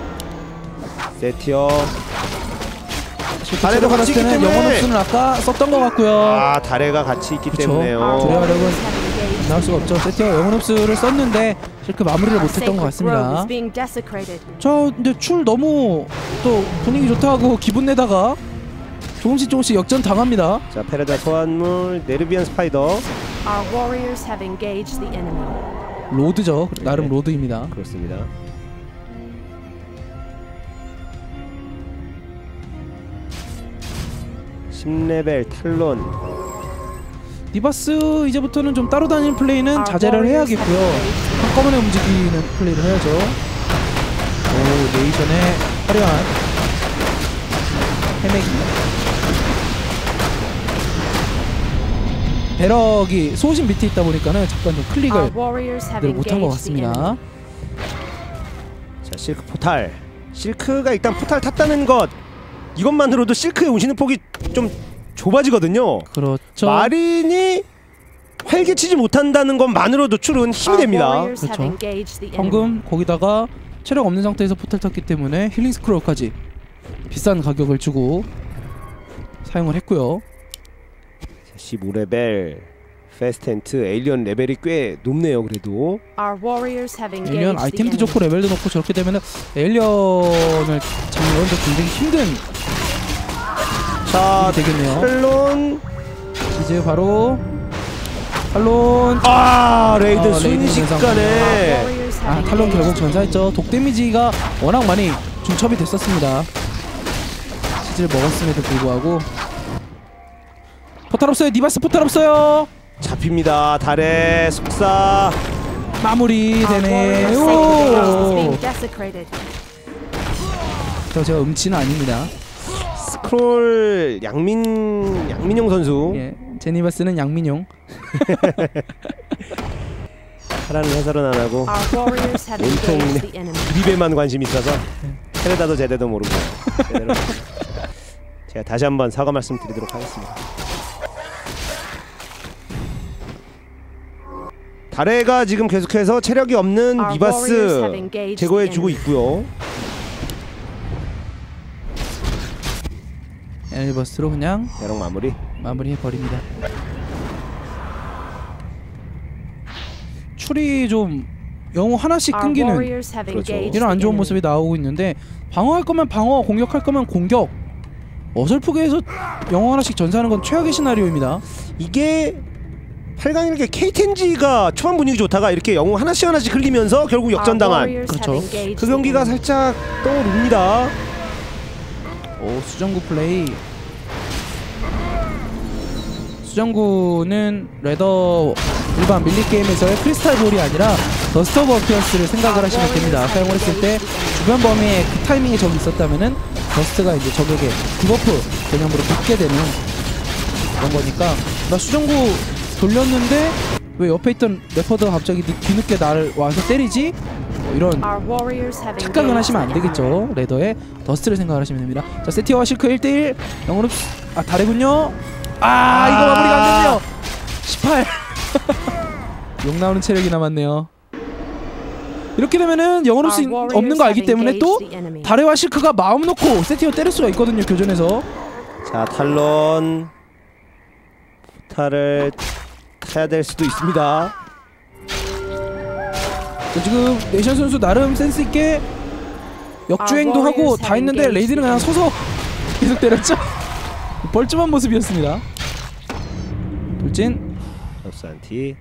세티어. 달에도 갔을 때는 영원 흡수는 아까 썼던 것 같고요. 아 달에가 같이 있기 그쵸. 때문에요. 둘의 화력은 나올 수가 없죠. 세티어 영원 흡수를 썼는데 실크 마무리를 못했던 것 같습니다. 저 근데 출 너무 또 분위기 좋다고 기분 내다가 조금씩 조금씩 역전 당합니다. 자 페레다 소환물 네르비안 스파이더. Our warriors have engaged the enemy. 로드죠. 나름 네. 로드입니다. 그렇습니다. 십 레벨 탈론. 디바스 이제부터는 좀 따로 다니는 플레이는 자제를 해야겠고요. 한꺼번에 움직이는 플레이를 해야죠. 오 네이션의 화려한 헤매기. 배럭이 소신 밑에 있다 보니까는 잠깐 좀 클릭을 제대로 못한 것 같습니다. 자 실크 포탈. 실크가 일단 포탈 탔다는 것 이것만으로도 실크의 운신의 폭이 좀 좁아지거든요. 그렇죠. 마린이 활개치지 못한다는 것만으로도 출은 힘이 됩니다. 그렇죠. 방금 거기다가 체력 없는 상태에서 포탈 탔기 때문에 힐링 스크롤까지 비싼 가격을 주고 사용을 했고요. 십오 레벨 페스텐트 에일리언 레벨이 꽤 높네요. 그래도 Our warriors have engaged 에일리언 the 아이템도 enemy. 좋고 레벨도 높고 저렇게 되면은 에일리언을 잡는 건 굉장히 힘든 자 일이 되겠네요. 탈론 이제 바로 탈론 아 레이드 아, 레이드 순식간에 Warriors 아 have 탈론 engaged 결국 the 전사했죠. 독 데미지가 워낙 많이 중첩이 됐었습니다. 치즈를 먹었음에도 불구하고 포탈 없어요. 니바스 포탈 없어요. 잡힙니다. 달의 속사 마무리 Our 되네. warriors' sacred grove is 오. being desecrated. 저 제가 음치는 아닙니다. 스크롤 양민 양민용 선수 예, 제니바스는 양민용. 하라는 해설은 안 하고 Our warriors have 온통 engaged the enemy. 드립에만 관심이 있어서 테레다도 제대도 모르고 제대로. 제가 다시 한번 사과 말씀드리도록 하겠습니다. 다레가 지금 계속해서 체력이 없는 Our warriors 니바스 have engaged 제거해주고 the 있고요. 엘버스로 그냥 대략 마무리. 마무리해버립니다. 추리 좀 영웅 하나씩 Our 끊기는 warriors have 그렇죠. engaged 이런 안 the 좋은 enemy. 모습이 나오고 있는데 방어할 거면 방어, 공격할 거면 공격. 어설프게 해서 영웅 하나씩 전사하는 건 최악의 시나리오입니다. 이게 팔 강 이렇게 케이텐지가 초반 분위기 좋다가 이렇게 영웅 하나씩 하나씩 흘리면서 결국 Our 역전당한 warriors have 그렇죠. engaged 그 the 경기가 enemy. 살짝 떠오릅니다. 오, 수정구 플레이. 수정구는 레더 일반 밀리 게임에서의 크리스탈 볼이 아니라 더스트 오브 어피언스를 생각을 하시면 됩니다. 사용을 했을 때 주변 범위에 그 타이밍에 적이 있었다면은 더스트가 이제 적에게 디버프 개념으로 붙게 되는 그런 거니까 나 수정구 돌렸는데 왜 옆에 있던 레퍼드가 갑자기 뒤- 뒤늦게 나를 와서 때리지? 뭐 이런 Our warriors have 착각은 engaged 하시면 안 the enemy. 되겠죠. 레더에 더스트를 생각을 하시면 됩니다. 자, 세티와 실크 일 대일 영으로 아 다르군요. 아, 이거 마무리가 안 됐네요. 십팔. 욕 나오는 체력이 남았네요. 이렇게 되면은 영어로 Our 수 warriors 없는 거 알기 have 때문에 또 engaged the enemy. 다레와 실크가 마음 놓고 세티어 때릴 수가 있거든요. 교전에서. 자 탈론 포탈을 타야 될 수도 있습니다. 자, 지금 네이션 선수 나름 센스 있게 역주행도 Our 하고 warriors 다 했는데 have 레이드는 그냥 engaged 서서 계속 때렸죠. 벌쭘한 모습이었습니다. 돌진. 럽산티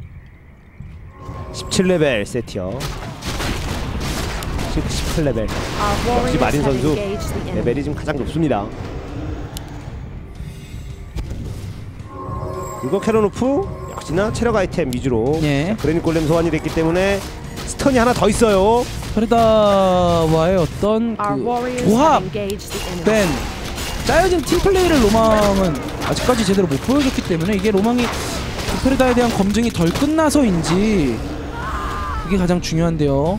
십칠 레벨 세티어 십팔 레벨 Our warriors 마린 have 선수 engaged the enemy. 레벨이 지금 가장 높습니다. 그리고 캐로노프 역시나 체력 아이템 위주로 예. 그레니 골렘 소환이 됐기 때문에 스턴이 하나 더 있어요. 페르다와의 어떤 Our 그 warriors 조합 have engaged the enemy. 된 짜여진 팀플레이를 로망은 아직까지 제대로 못 보여줬기 때문에 이게 로망이 페르다에 대한 검증이 덜 끝나서인지 그게 가장 중요한데요.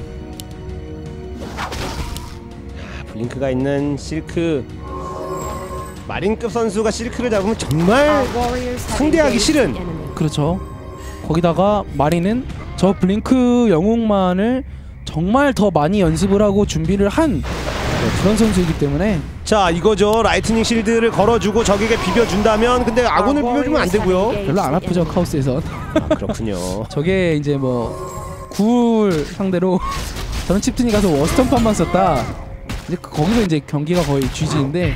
블링크가 있는 실크 마린급 선수가 실크를 잡으면 정말 Our warriors have 상대하기 engaged 싫은. the enemy. 그렇죠. 거기다가 마리는 저 블링크 영웅만을 정말 더 많이 연습을 하고 준비를 한 그런 선수이기 때문에 자 이거죠. 라이트닝 실드를 걸어주고 적에게 비벼준다면 근데 아군을 비벼주면 안 되고요. 별로 안 아프죠. 카오스에선. 아 그렇군요. 저게 이제 뭐 구울 상대로 저런 칩튼이 가서 워스턴판만 썼다. 이제 그- 거기서 이제 경기가 거의 쥐지인데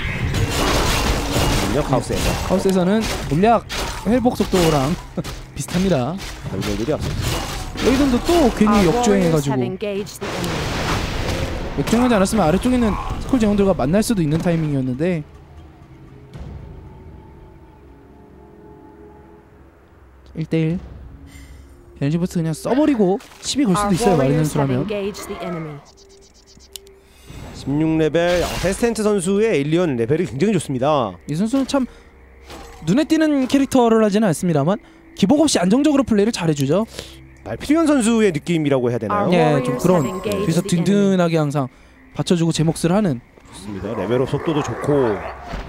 카우스에서 카오스에서는 물약 회복 속도랑 비슷합니다. 별별 일이 없어요. 레이든도 또 Our 괜히 warriors 역주행해가지고 have engaged the enemy. 역주행하지 않았으면 아래쪽에 있는 스콜 제형들과 만날 수도 있는 타이밍이었는데 일 대일 에너지 부스트 그냥 써버리고 시비 걸 수도 Our 있어요. 마린 warriors have 선수라면. engaged the enemy. 십육 레벨 페스텐트 선수의 에일리언 레벨이 굉장히 좋습니다. 이 선수는 참 눈에 띄는 캐릭터를 하지는 않습니다만 기복 없이 안정적으로 플레이를 잘해주죠. 말피리언 선수의 느낌이라고 해야 되나요? Our 예, 좀 warriors 그런 have engaged 뒤에서 the enemy. 든든하게 항상 받쳐주고 제 몫을 하는. 좋습니다. 레벨업 속도도 좋고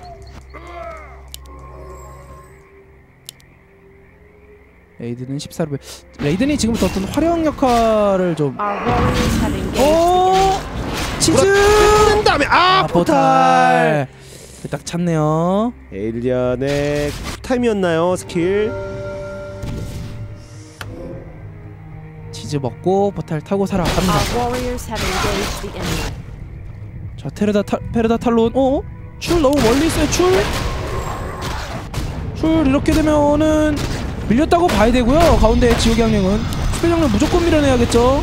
레이든은 십사 레벨. 레이든이 지금부터 어떤 활용 역할을 좀. Our warriors have engaged the 오 enemy. 치즈. 뜬 다음에 아, 아, 포탈. 딱 찼네요. 에일리언의 타임이었나요 스킬? 치즈 먹고 포탈 타고 살아갑니다. Our warriors have engaged the enemy. 자 테르다 탈 페르다 탈론. 어? 출 너무 멀리 있어요. 출. 출 이렇게 되면은 밀렸다고 봐야 되고요. 가운데 지옥의 양령은 수비 양령 무조건 밀어내야겠죠.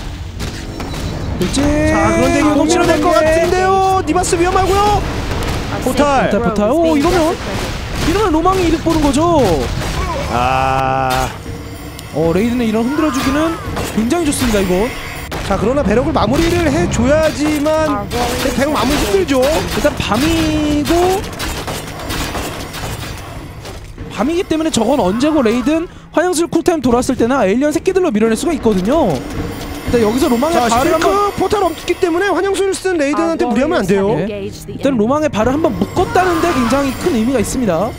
그렇지. 자 그런데 이거 밀어낼 것 같은데요. 니바스 위험하고요. Our 포탈. sacred 포탈, grove is 오, being 이러면? desecrated. 이러면 로망이 이득 보는 거죠. 아. 어 레이든의 이런 흔들어주기는 굉장히 좋습니다. 이거. 자 그러나 배럭을 마무리를 해줘야지만 배럭 마무리 힘들죠. 일단 밤이고 밤이기 때문에 저건 언제고 레이든 화영술 쿨타임 돌았을 때나 에일리언 새끼들로 밀어낼 수가 있거든요. 일단 여기서 로망의 자 발을 한번 실크 포탈 없기 때문에 환영수를 쓴 레이든한테 무리하면 안 돼요. 예. Engage the 일단 enemy. 로망의 발을 한번 묶었다는 데 굉장히 큰 의미가 있습니다.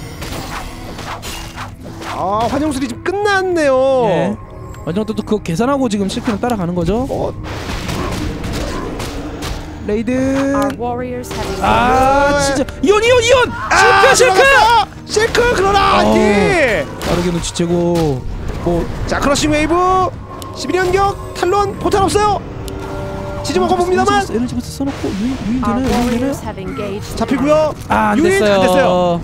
아 환영술이 지금 끝났네요. 예. 어느 정도 또 그거 계산하고 지금 실크는 따라가는 거죠. 어, 레이든. Our warriors have engaged. 아 진짜 이온 이온 이온. 아, 실크 실크. 들어갔어! 실크 그러나 어. 아니. 빠르게 눈치채고 뭐 자 크러싱 웨이브 십일 연격 탈론 포탈 없어요. 치즈 먹어봅니다만 에너지 버스 써놓고 유인 유인 Our 되나요? 유인 되나요? warriors have engaged. the 잡히고요. 아, 안 유인 됐어요. 안 됐어요.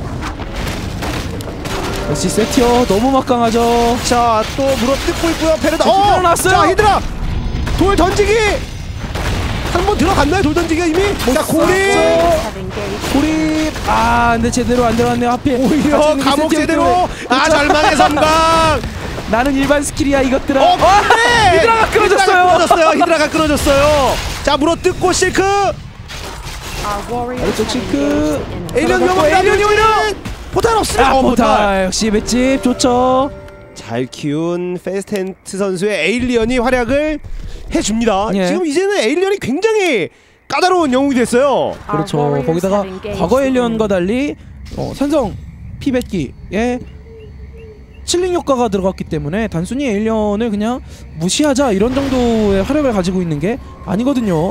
역시 세티어 너무 막강하죠. 자 또 물어 뜯고 있고요. 페르다. 자, 어, 일어났어요. 자 히드라 돌 던지기 한 번 들어갔나요? 돌 던지기가 이미. 자 고리 warriors have engaged. 고립. 아 근데 제대로 안 들어갔네요. 하필 오히려 같이 있는 게 감옥 세티어 제대로. 때문에. 아 그렇죠. 절망의 섬광. 나는 일반 스킬이야 이것들아. 어, 네! 히드라가 끊어졌어요. 히드라가 끊어졌어요. 히드라가 끊어졌어요. 자 물어 뜯고 실크. Our warriors 아래쪽 have 싱크. engaged the enemy. 에일리언 들어갔고, 위험합니다. 에일리언이 에일리언이 오히려 포탈 없으면 아 어, 포탈 역시 맷집 좋죠. 잘 키운 페스텐트 선수의 에일리언이 활약을 해줍니다. 예. 지금 이제는 에일리언이 굉장히 까다로운 영웅이 됐어요. 그렇죠. Our warriors 거기다가 have engaged 과거 the 에일리언과 달리 어, 산성 피뱉기에 칠링 효과가 들어갔기 때문에 단순히 에일리언을 그냥 무시하자 이런 정도의 활약을 가지고 있는 게 아니거든요.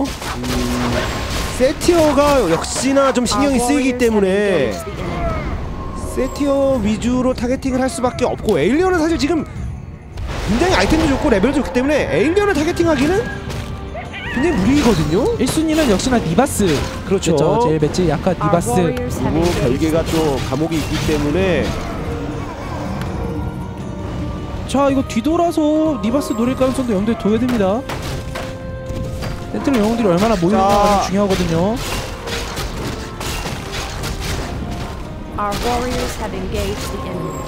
세티어가 역시나 좀 신경이 Our 쓰이기 warriors 때문에 have engaged the enemy. 세티어 위주로 타겟팅을 할 수밖에 없고 에일리언은 사실 지금 굉장히 아이템도 좋고 레벨도 좋기 때문에 에일리언을 타겟팅하기는 굉장히 무리거든요. 일 순위는 역시나 니바스. 그렇죠. 그렇죠. 제일 맷집 약간 Our 니바스. warriors have 그리고 engaged. 별개가 또 감옥이 있기 때문에 자 이거 뒤돌아서 니바스 노릴 가능성도 염두에 둬야 됩니다. 센트럴 영웅들이 얼마나 모이는가가 자. 가장 중요하거든요. Our warriors have engaged the enemy.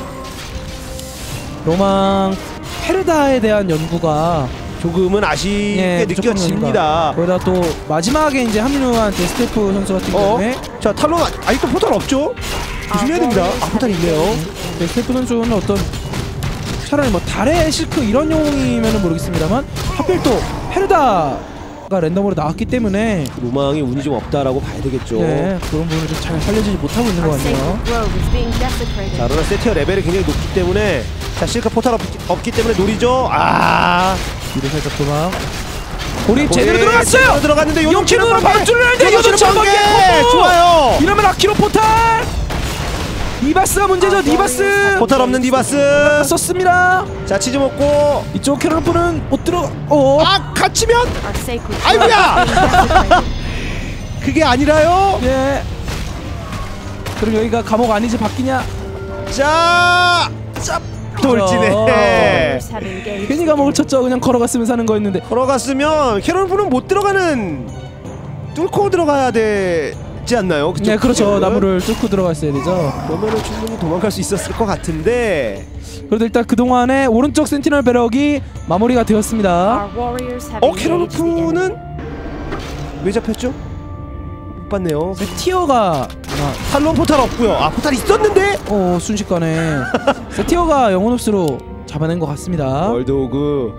로망 페르다에 대한 연구가 조금은 아쉽게 예, 부족한 느껴집니다. 거기다 또 마지막에 이제 합류한 데스테프 선수 같은 어? 경우에 자 탈론 아직도 포탈 없죠? 조심해야 됩니다. 아 포탈 있네요. 데스테프 선수는 어떤 차라리 뭐 달의 실크 이런 영웅이면은 모르겠습니다만 하필 또 페르다가 랜덤으로 나왔기 때문에 로망이 운이 좀 없다라고 봐야 되겠죠. 네, 그런 부분을 좀 잘 살려주지 못하고 있는 것 Our 같네요. sacred grove is being desecrated. 자 그러나 세티어 레벨이 굉장히 높기 때문에 자 실크 포탈 없, 없기 때문에 노리죠. 아 뒤로 살짝 도망. 고립 고립 제대로 들어갔어요. 제대로 들어갔는데 요즘 용키로로 치는 방출을 하는데 요즘 요즘 치는 번개 번개! 콤보! 좋아요. 이러면 아키로 포탈. 니바스가 문제죠. 니바스 포탈 없는 디바스. 썼습니다. 자 치즈 먹고 이쪽 캐롤프는 못 들어. 어. 아 갇히면 Our sacred 아이고야. grove is being desecrated. 그게 아니라요. 예. 그럼 여기가 감옥 아니지 바뀌냐? 자, 짭 돌진해. Warriors have engaged. 괜히 the 감옥을 enemy. 쳤죠. 그냥 걸어갔으면 사는 거였는데. 걸어갔으면 캐롤프는 못 들어가는 뚫고 들어가야 되지 않나요? 그쪽 네, 그렇죠. 쪽은? 나무를 뚫고 들어갔어야 되죠. 그러면은 충분히 도망갈 수 있었을 것 같은데. 그래도 일단 그 동안에 오른쪽 센티널 배럭이 마무리가 되었습니다. Our warriors have 어 engaged the enemy. 캐롤프는 왜 잡혔죠? 못 봤네요. 세티어가 아마 탈론 포탈 없고요. 아 포탈 있었는데. 어 순식간에 세티어가 영혼 흡수로 잡아낸 것 같습니다. 월드 오그.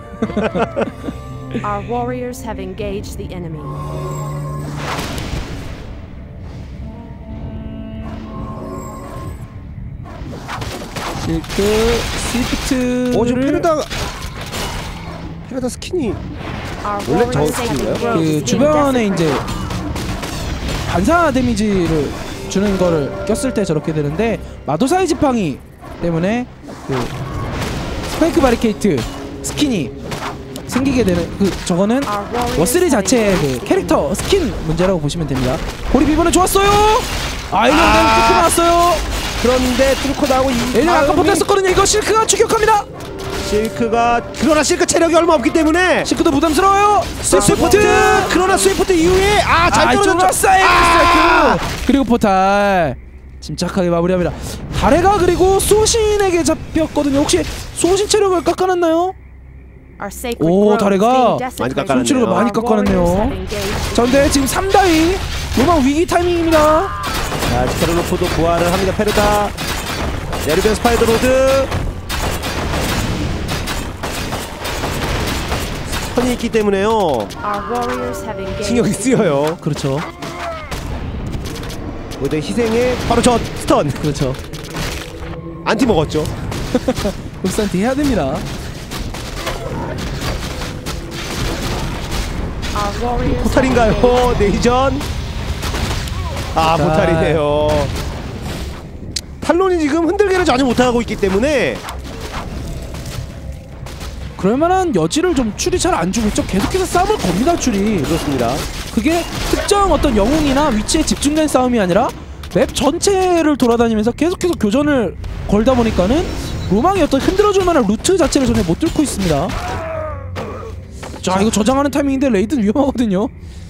Our warriors have engaged the enemy. 실크 스위프트를 어, 저 페르다 페르다 스킨이 Our 원래 저 warriors' sacred 스킬인가요? grove is 그 being 주변에 이제 desecrated. 반사 데미지를 주는 거를 꼈을 때 저렇게 되는데 마도사의 지팡이 때문에 그 스파이크 바리케이트 스킨이 생기게 되는 그 저거는 워스리 자체의 그 캐릭터 스킨 문제라고 보시면 됩니다. 고립 이번에 좋았어요. 아 일련 아 뚫고 나왔어요. 그런데 뚫고 나오고 일련 아까 못했었거든요. 이거 실크가 추격합니다. 실크가 그러나 실크 체력이 얼마 없기 때문에 실크도 부담스러워요. 스위프트 그러나 스위프트 이후에 아잘 아, 떨어졌죠. 아 그리고 포탈 침착하게 마무리합니다. 다레가 그리고 소신에게 잡혔거든요. 혹시 소신 체력을 깎아놨나요? 오 다레가 많이 깎아놨네요. 소신 체력을 많이 깎아놨네요. 자 근데 지금 삼 다이 로망 위기 타이밍입니다. 자 캐롤로프도 부활을 합니다. 페르다 내르변 스파이더 로드 스턴이 있기 때문에요 신경이 쓰여요. 그렇죠. 모두 희생에 바로 저 스턴. 그렇죠. 안티 먹었죠. 흡산티 해야 됩니다. 포탈인가요? 네이전. 아 자. 포탈이네요. 탈론이 지금 흔들기를 전혀 못하고 있기 때문에 그럴만한 여지를 좀 출이 잘 안 주고 있죠. 계속해서 싸움을 겁니다 출이. 그렇습니다. 그게 특정 어떤 영웅이나 위치에 집중된 싸움이 아니라 맵 전체를 돌아다니면서 계속해서 교전을 걸다 보니까는 로망이 어떤 흔들어줄 만한 루트 자체를 전혀 못 뚫고 있습니다. 자 이거 저장하는 타이밍인데 레이드는 위험하거든요.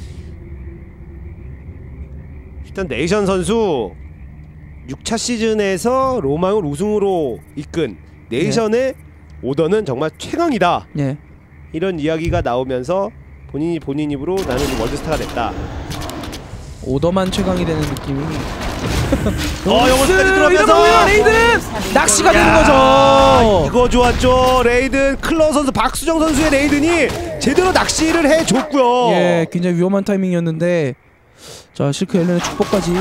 일단 네이션 선수 육 차 시즌에서 로망을 우승으로 이끈 네이션의 네. 오더는 정말 최강이다. 예. 이런 이야기가 나오면서 본인이 본인 입으로 나는 월드스타가 됐다. 오더만 최강이 되는 느낌이. 어, 영어 스펠이 들어오면서 레이든 낚시가 되는 거죠. 이거 좋았죠. 레이든 클러 선수 박수정 선수의 레이든이 제대로 낚시를 해줬고요. 예, 굉장히 위험한 타이밍이었는데 자 실크 엘렌의 축복까지.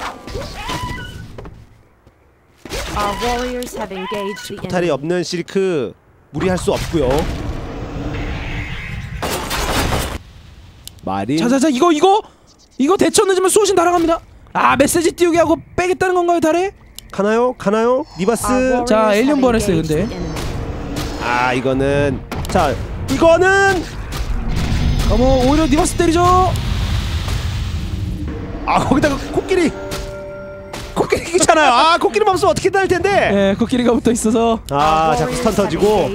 포탈이 없는 실크 무리할 수 없고요. 마린. 자자자 이거 이거 이거 대처 늦으면 수호신 날아갑니다. 아 메시지 띄우게 하고 빼겠다는 건가요 다레? 가나요? 가나요? 니바스. 자 엘리언 보냈어요 근데. 아 이거는 자 이거는 어머 오히려 니바스 때리죠. 아 거기다가 코끼리 코끼리 귀찮아요. 아 코끼리만 없으면 어떻게 날 텐데. 예 코끼리가 붙어 있어서. 아 자꾸 스턴 터지고.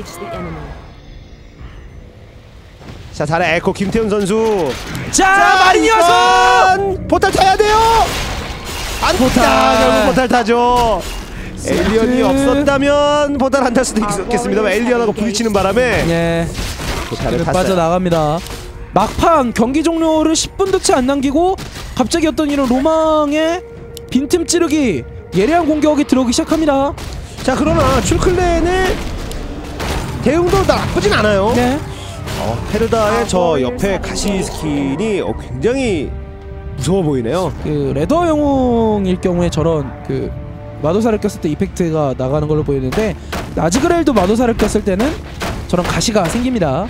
자 잘해 에코 김태훈 선수. 자, 자 마린이 와서 포탈 타야 돼요. 안 포탈 결국 포탈 타죠. 엘리언이 없었다면 포탈 안 탈 수도 있겠습니다만 엘리언하고 부딪히는 바람에 예 포탈을 빠져나갑니다. 막판 경기 종료를 십 분도 채 안 남기고 갑자기 어떤 이런 로망의 빈틈 찌르기 예리한 공격이 들어오기 시작합니다. 자 그러나 출클랜의 대응도 나쁘진 않아요. 네. 어, 페르다의 저 옆에 가시 스킨이 어, 굉장히 무서워 보이네요. 그 레더 영웅일 경우에 저런 그 마도사를 꼈을 때 이펙트가 나가는 걸로 보이는데 나즈그렐도 마도사를 꼈을 때는 저런 가시가 생깁니다.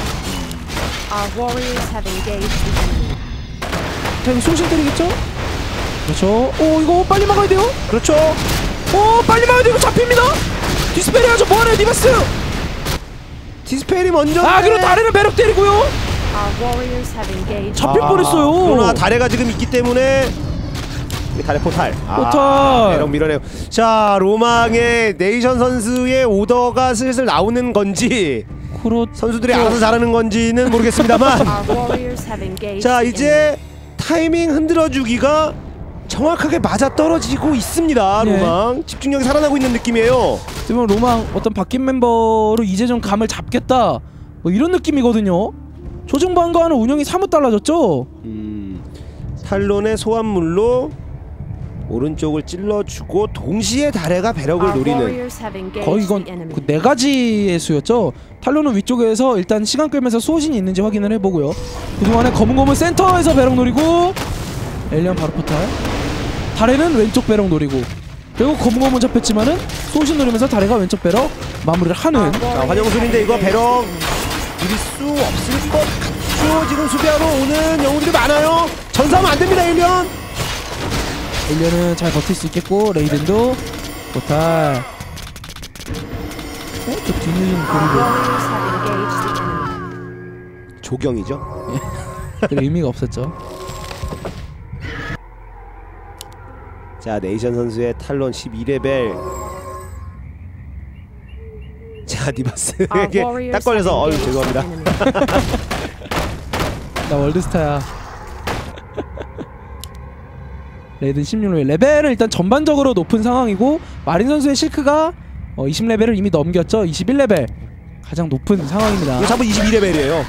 자 이거 소신 때리겠죠? 그렇죠. 오 이거 빨리 막아야 돼요. 그렇죠. 오 빨리 막아야 돼요. 잡힙니다. 디스페리 하죠. 뭐하네요 니바스. 디스펠이 먼저. 아 그리고 다레는 배럭 때리고요. 잡힐 아, 뻔했어요. 그러나 다레가 지금 있기 때문에 다레 포탈. 포탈. 아, 배럭 밀어내요. 자 로망의 네이션 선수의 오더가 슬슬 나오는 건지 그렇... 선수들이 알아서 잘하는 건지는 모르겠습니다만. 자 이제 타이밍 흔들어주기가 정확하게 맞아 떨어지고 있습니다. 네. 로망 집중력이 살아나고 있는 느낌이에요. 지금 로망 어떤 바뀐 멤버로 이제 좀 감을 잡겠다 뭐 이런 느낌이거든요. 조정반과는 운영이 사뭇 달라졌죠. 음, 탈론의 소환물로 오른쪽을 찔러주고 동시에 다레가 배럭을 노리는 거의 이건 그 네 가지의 수였죠. 탈론은 위쪽에서 일단 시간 끌면서 수호신이 있는지 확인을 해보고요. 그동안에 검은 검은 센터에서 배럭 노리고 엘리언 바로 포탈. 다레는 왼쪽 배럭 노리고 그리고 검은 검은 잡혔지만은 수호신 노리면서 다레가 왼쪽 배럭 마무리를 하는. 자 환영술인데 이거 배럭 이길 수 없을 것 같죠. 지금 수비하러 오는 영웅들이 많아요. 전사하면 안됩니다 엘리언. 엘리언은 잘 버틸 수 있겠고 레이든도 포탈. 어? 저 뒤늦은 Our 고리고 warriors have engaged the enemy. 조경이죠. 별 의미가 없었죠. 자, 네이션 선수의 탈론 십이 레벨. 자, Our 니바스에게 warriors 딱 걸려서 어유 have engaged the 죄송합니다. enemy. 나 월드스타야. 레이든 십육 레벨. 레벨은 일단 전반적으로 높은 상황이고 마린 선수의 실크가 어, 이십 레벨을 이미 넘겼죠. 이십일 레벨 가장 높은 상황입니다. 이거 전부 이십이 레벨이에요.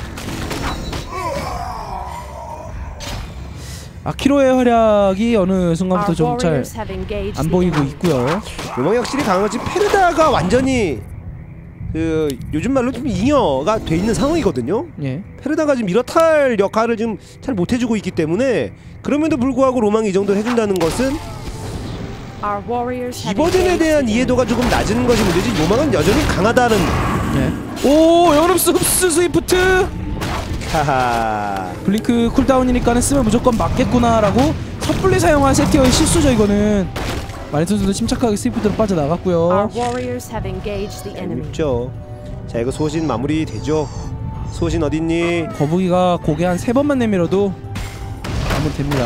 아키로의 활약이 어느 Our 순간부터 좀 잘 warriors have engaged 안 the 보이고 enemy. 있고요. 요망이 확실히 강한 거지. 페르다가 완전히 그 요즘 말로 좀 잉여가 돼 있는 상황이거든요. 예. 페르다가 지금 이렇탈 역할을 지금 잘 못해주고 있기 때문에 그럼에도 불구하고 로망이 이 정도를 해준다는 것은 Our warriors have 디버전에 engaged 대한 the 이해도가 조금 낮은 것이 문제지 로망은 여전히 강하다는. 예. 오, 연흡스 흡수 스위프트. 하하. 블링크 쿨다운이니까는 쓰면 무조건 맞겠구나라고 섣불리 사용한 세티어의 실수죠. 이거는 마린 선수도 침착하게 스위프트로 빠져나갔고요. Our warriors have engaged the enemy. 얄밉죠. 자, 이거 소신 마무리 되죠. 소신 어딨니? 거북이가 고개 한 세 번만 내밀어도 하면 됩니다.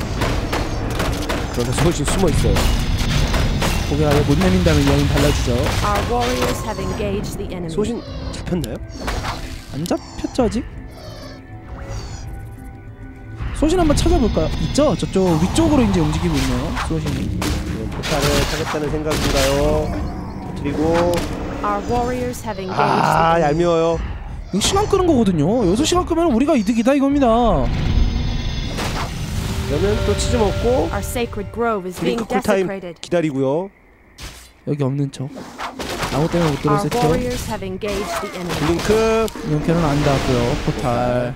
그러다 소신 숨어 있어요. 고개 아예 못 내민다면 이야기는 달라지죠. Our warriors have engaged the enemy. 소신 잡혔나요? 안 잡혔죠 아직? 소신 한번 찾아볼까요? 있죠? 저쪽 위쪽으로 이제 움직이고 있네요. 소신이. 이건 포탈을 타겠다는 생각인가요? 그리고 Our warriors have engaged 아, the enemy. 얄미워요. 이거 시간 끄는 거거든요. 여기서 시간 끄면 우리가 이득이다 이겁니다. 그러면 또 치즈 먹고 Our sacred grove is being 블링크 쿨타임 desecrated. 기다리고요. 여기 없는 척. 아무 때문에 못 들어 Our 세트. warriors have engaged the enemy. 블링크 용캐는 안 닿았고요. 포탈.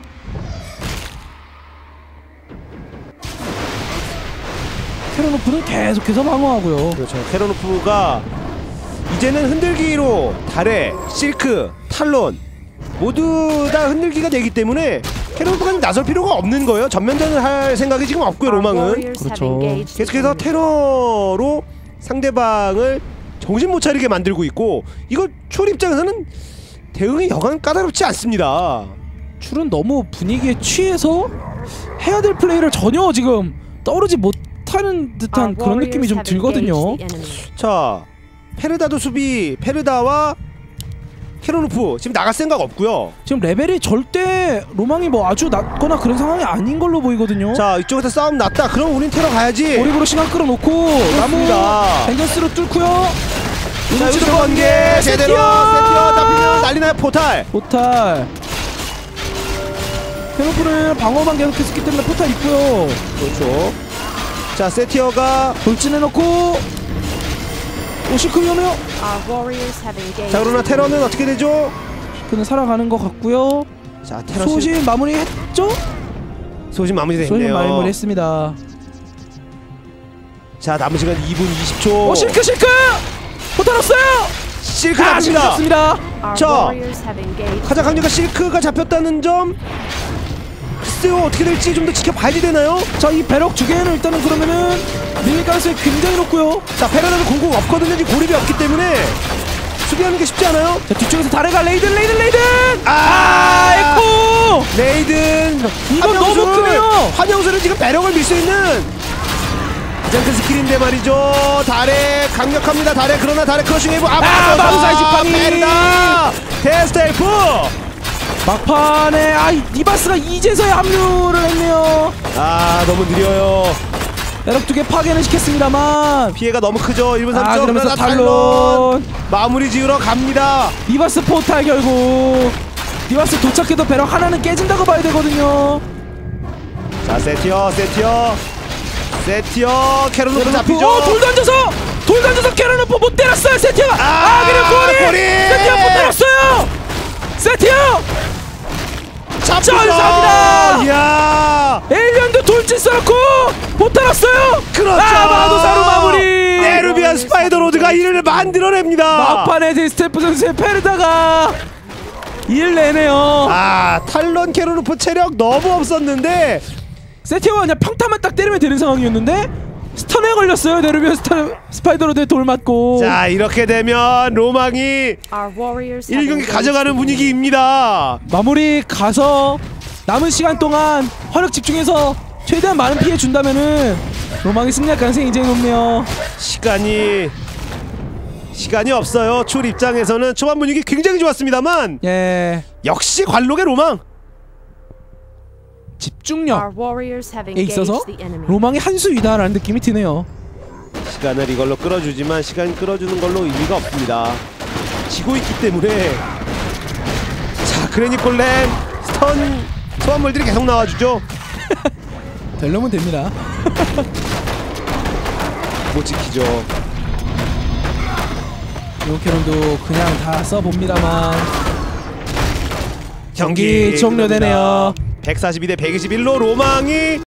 캐로노프는 계속해서 방어하고요. 그렇죠. 캐로노프가 이제는 흔들기로 달에 실크, 탈론 모두 다 흔들기가 되기 때문에 캐로노프가 좀 나설 필요가 없는 거예요. 전면전을 할 생각이 지금 없고요. Our 로망은 warriors have 그렇죠. engaged the 계속해서 enemy. 테러로 상대방을 정신 못 차리게 만들고 있고 이거 출 입장에서는 대응이 여간 까다롭지 않습니다. 출은 너무 분위기에 취해서 해야 될 플레이를 전혀 지금 떠오르지 못하는 듯한 Our 그런 느낌이 좀 warriors have 들거든요. engaged the enemy. 자, 페르다도 수비, 페르다와 캐로노프 지금 나갈 생각 없고요. 지금 레벨이 절대 로망이 뭐 아주 낮거나 그런 상황이 아닌 걸로 보이거든요. 자, 이쪽에서 싸움 났다. 그럼 우린 테러 가야지. 고립으로 시간 끌어놓고 나무 그렇습니다. 벤져스로 뚫고요. 자, 이거 여기서 번개 제대로 세티어! 세티어 잡히면 난리나요. 포탈. 포탈. 캐노프는 방어만 계속했기 때문에 포탈 있고요. 그렇죠. 자, 세티어가 돌진해놓고 오시크 위험해요. Our warriors have engaged. 자, 그러나 테러는 어떻게 되죠? 그는 살아가는 것 같고요. 자, 테러 소신 마무리했죠? 소신 마무리됐네요. 소신 마무리했습니다. 자, 남은 시간 이 분 이십 초. 오 실크 실크! 포탈 없어요! 실크 아, 잡힙니다. 잡습니다. Our 자, warriors have engaged. 가장 강력한 실크가 잡혔다는 점. 글쎄요, 어떻게 될지 좀 더 지켜봐야지 되나요? 자, 이 배럭 두 개는 일단은 그러면은 밀릴 가능성이 굉장히 높고요. 자, 페르다도 공공 없거든요. 지금 고립이 없기 때문에 수비하는 게 쉽지 않아요. 자, 뒤쪽에서 다레가 레이든 레이든 레이든! 아, 에코! 레이든 이건 너무 환영술! 크네요. 환영술은 지금 배럭을 밀 수 있는 가장 큰 스킬인데 말이죠. 달에 강력합니다. 달에 그러나 달에 크러싱 웨이브. 아, 아, 마루사의 지팡이! 페르다 데스테이프. 막판에 아 니바스가 이제서야 합류를 했네요. 아, 너무 느려요. 배럭 두 개 파괴는 시켰습니다만 피해가 너무 크죠. 일 분 삼 초. 아, 그러면서 그러나 탈론 마무리 지으러 갑니다. 니바스 포탈 결국 니바스 도착해도 배럭 하나는 깨진다고 봐야 되거든요. 자, 세티어 세티어 세티어 캐로노프 잡히죠. 오, 돌 던져서 돌 던져서 캐로노프 못 때렸어요. 세티어가 아, 아, 그리고 고리 고리! 세티어 못 때렸어요. 세티어 잡히죠. 감사합니다. 이야, 에일리언도 돌진 써놓고 못 때렸어요. 그렇죠. 아, 마도사로 마무리. 네르비안 스파이더 로드가 이를 만들어냅니다. 막판에 데스테프 선수의 페르다가 일 내네요. 아, 탈론 캐로노프 체력 너무 없었는데 세티어가 그냥 평타만 딱 때리면 되는 상황이었는데 스턴에 걸렸어요. 네르비온 스타, 스파이더로드에 돌 맞고. 자 이렇게 되면 로망이 Our warriors have 일 경기 engaged 가져가는 the enemy. 분위기입니다. 마무리 가서 남은 시간 동안 화력 집중해서 최대한 많은 피해 준다면은 로망이 승리할 가능성이 굉장히 높네요. 시간이 시간이 없어요. 출 입장에서는 초반 분위기 굉장히 좋았습니다만 예, 역시 관록의 로망. 집중력에 Our warriors have engaged 있어서 the enemy. 로망이 한 수 위다라는 느낌이 드네요. 시간을 이걸로 끌어주지만 시간 끌어주는 걸로 의미가 없습니다. 지고 있기 때문에. 자 그래니 골렘 스턴 소환물들이 계속 나와주죠. 되려면 됩니다. 못 지키죠. 요캐론도 그냥 다 써봅니다만 경기 경기 종료되네요. 백사십이 대 백이십일로 로망이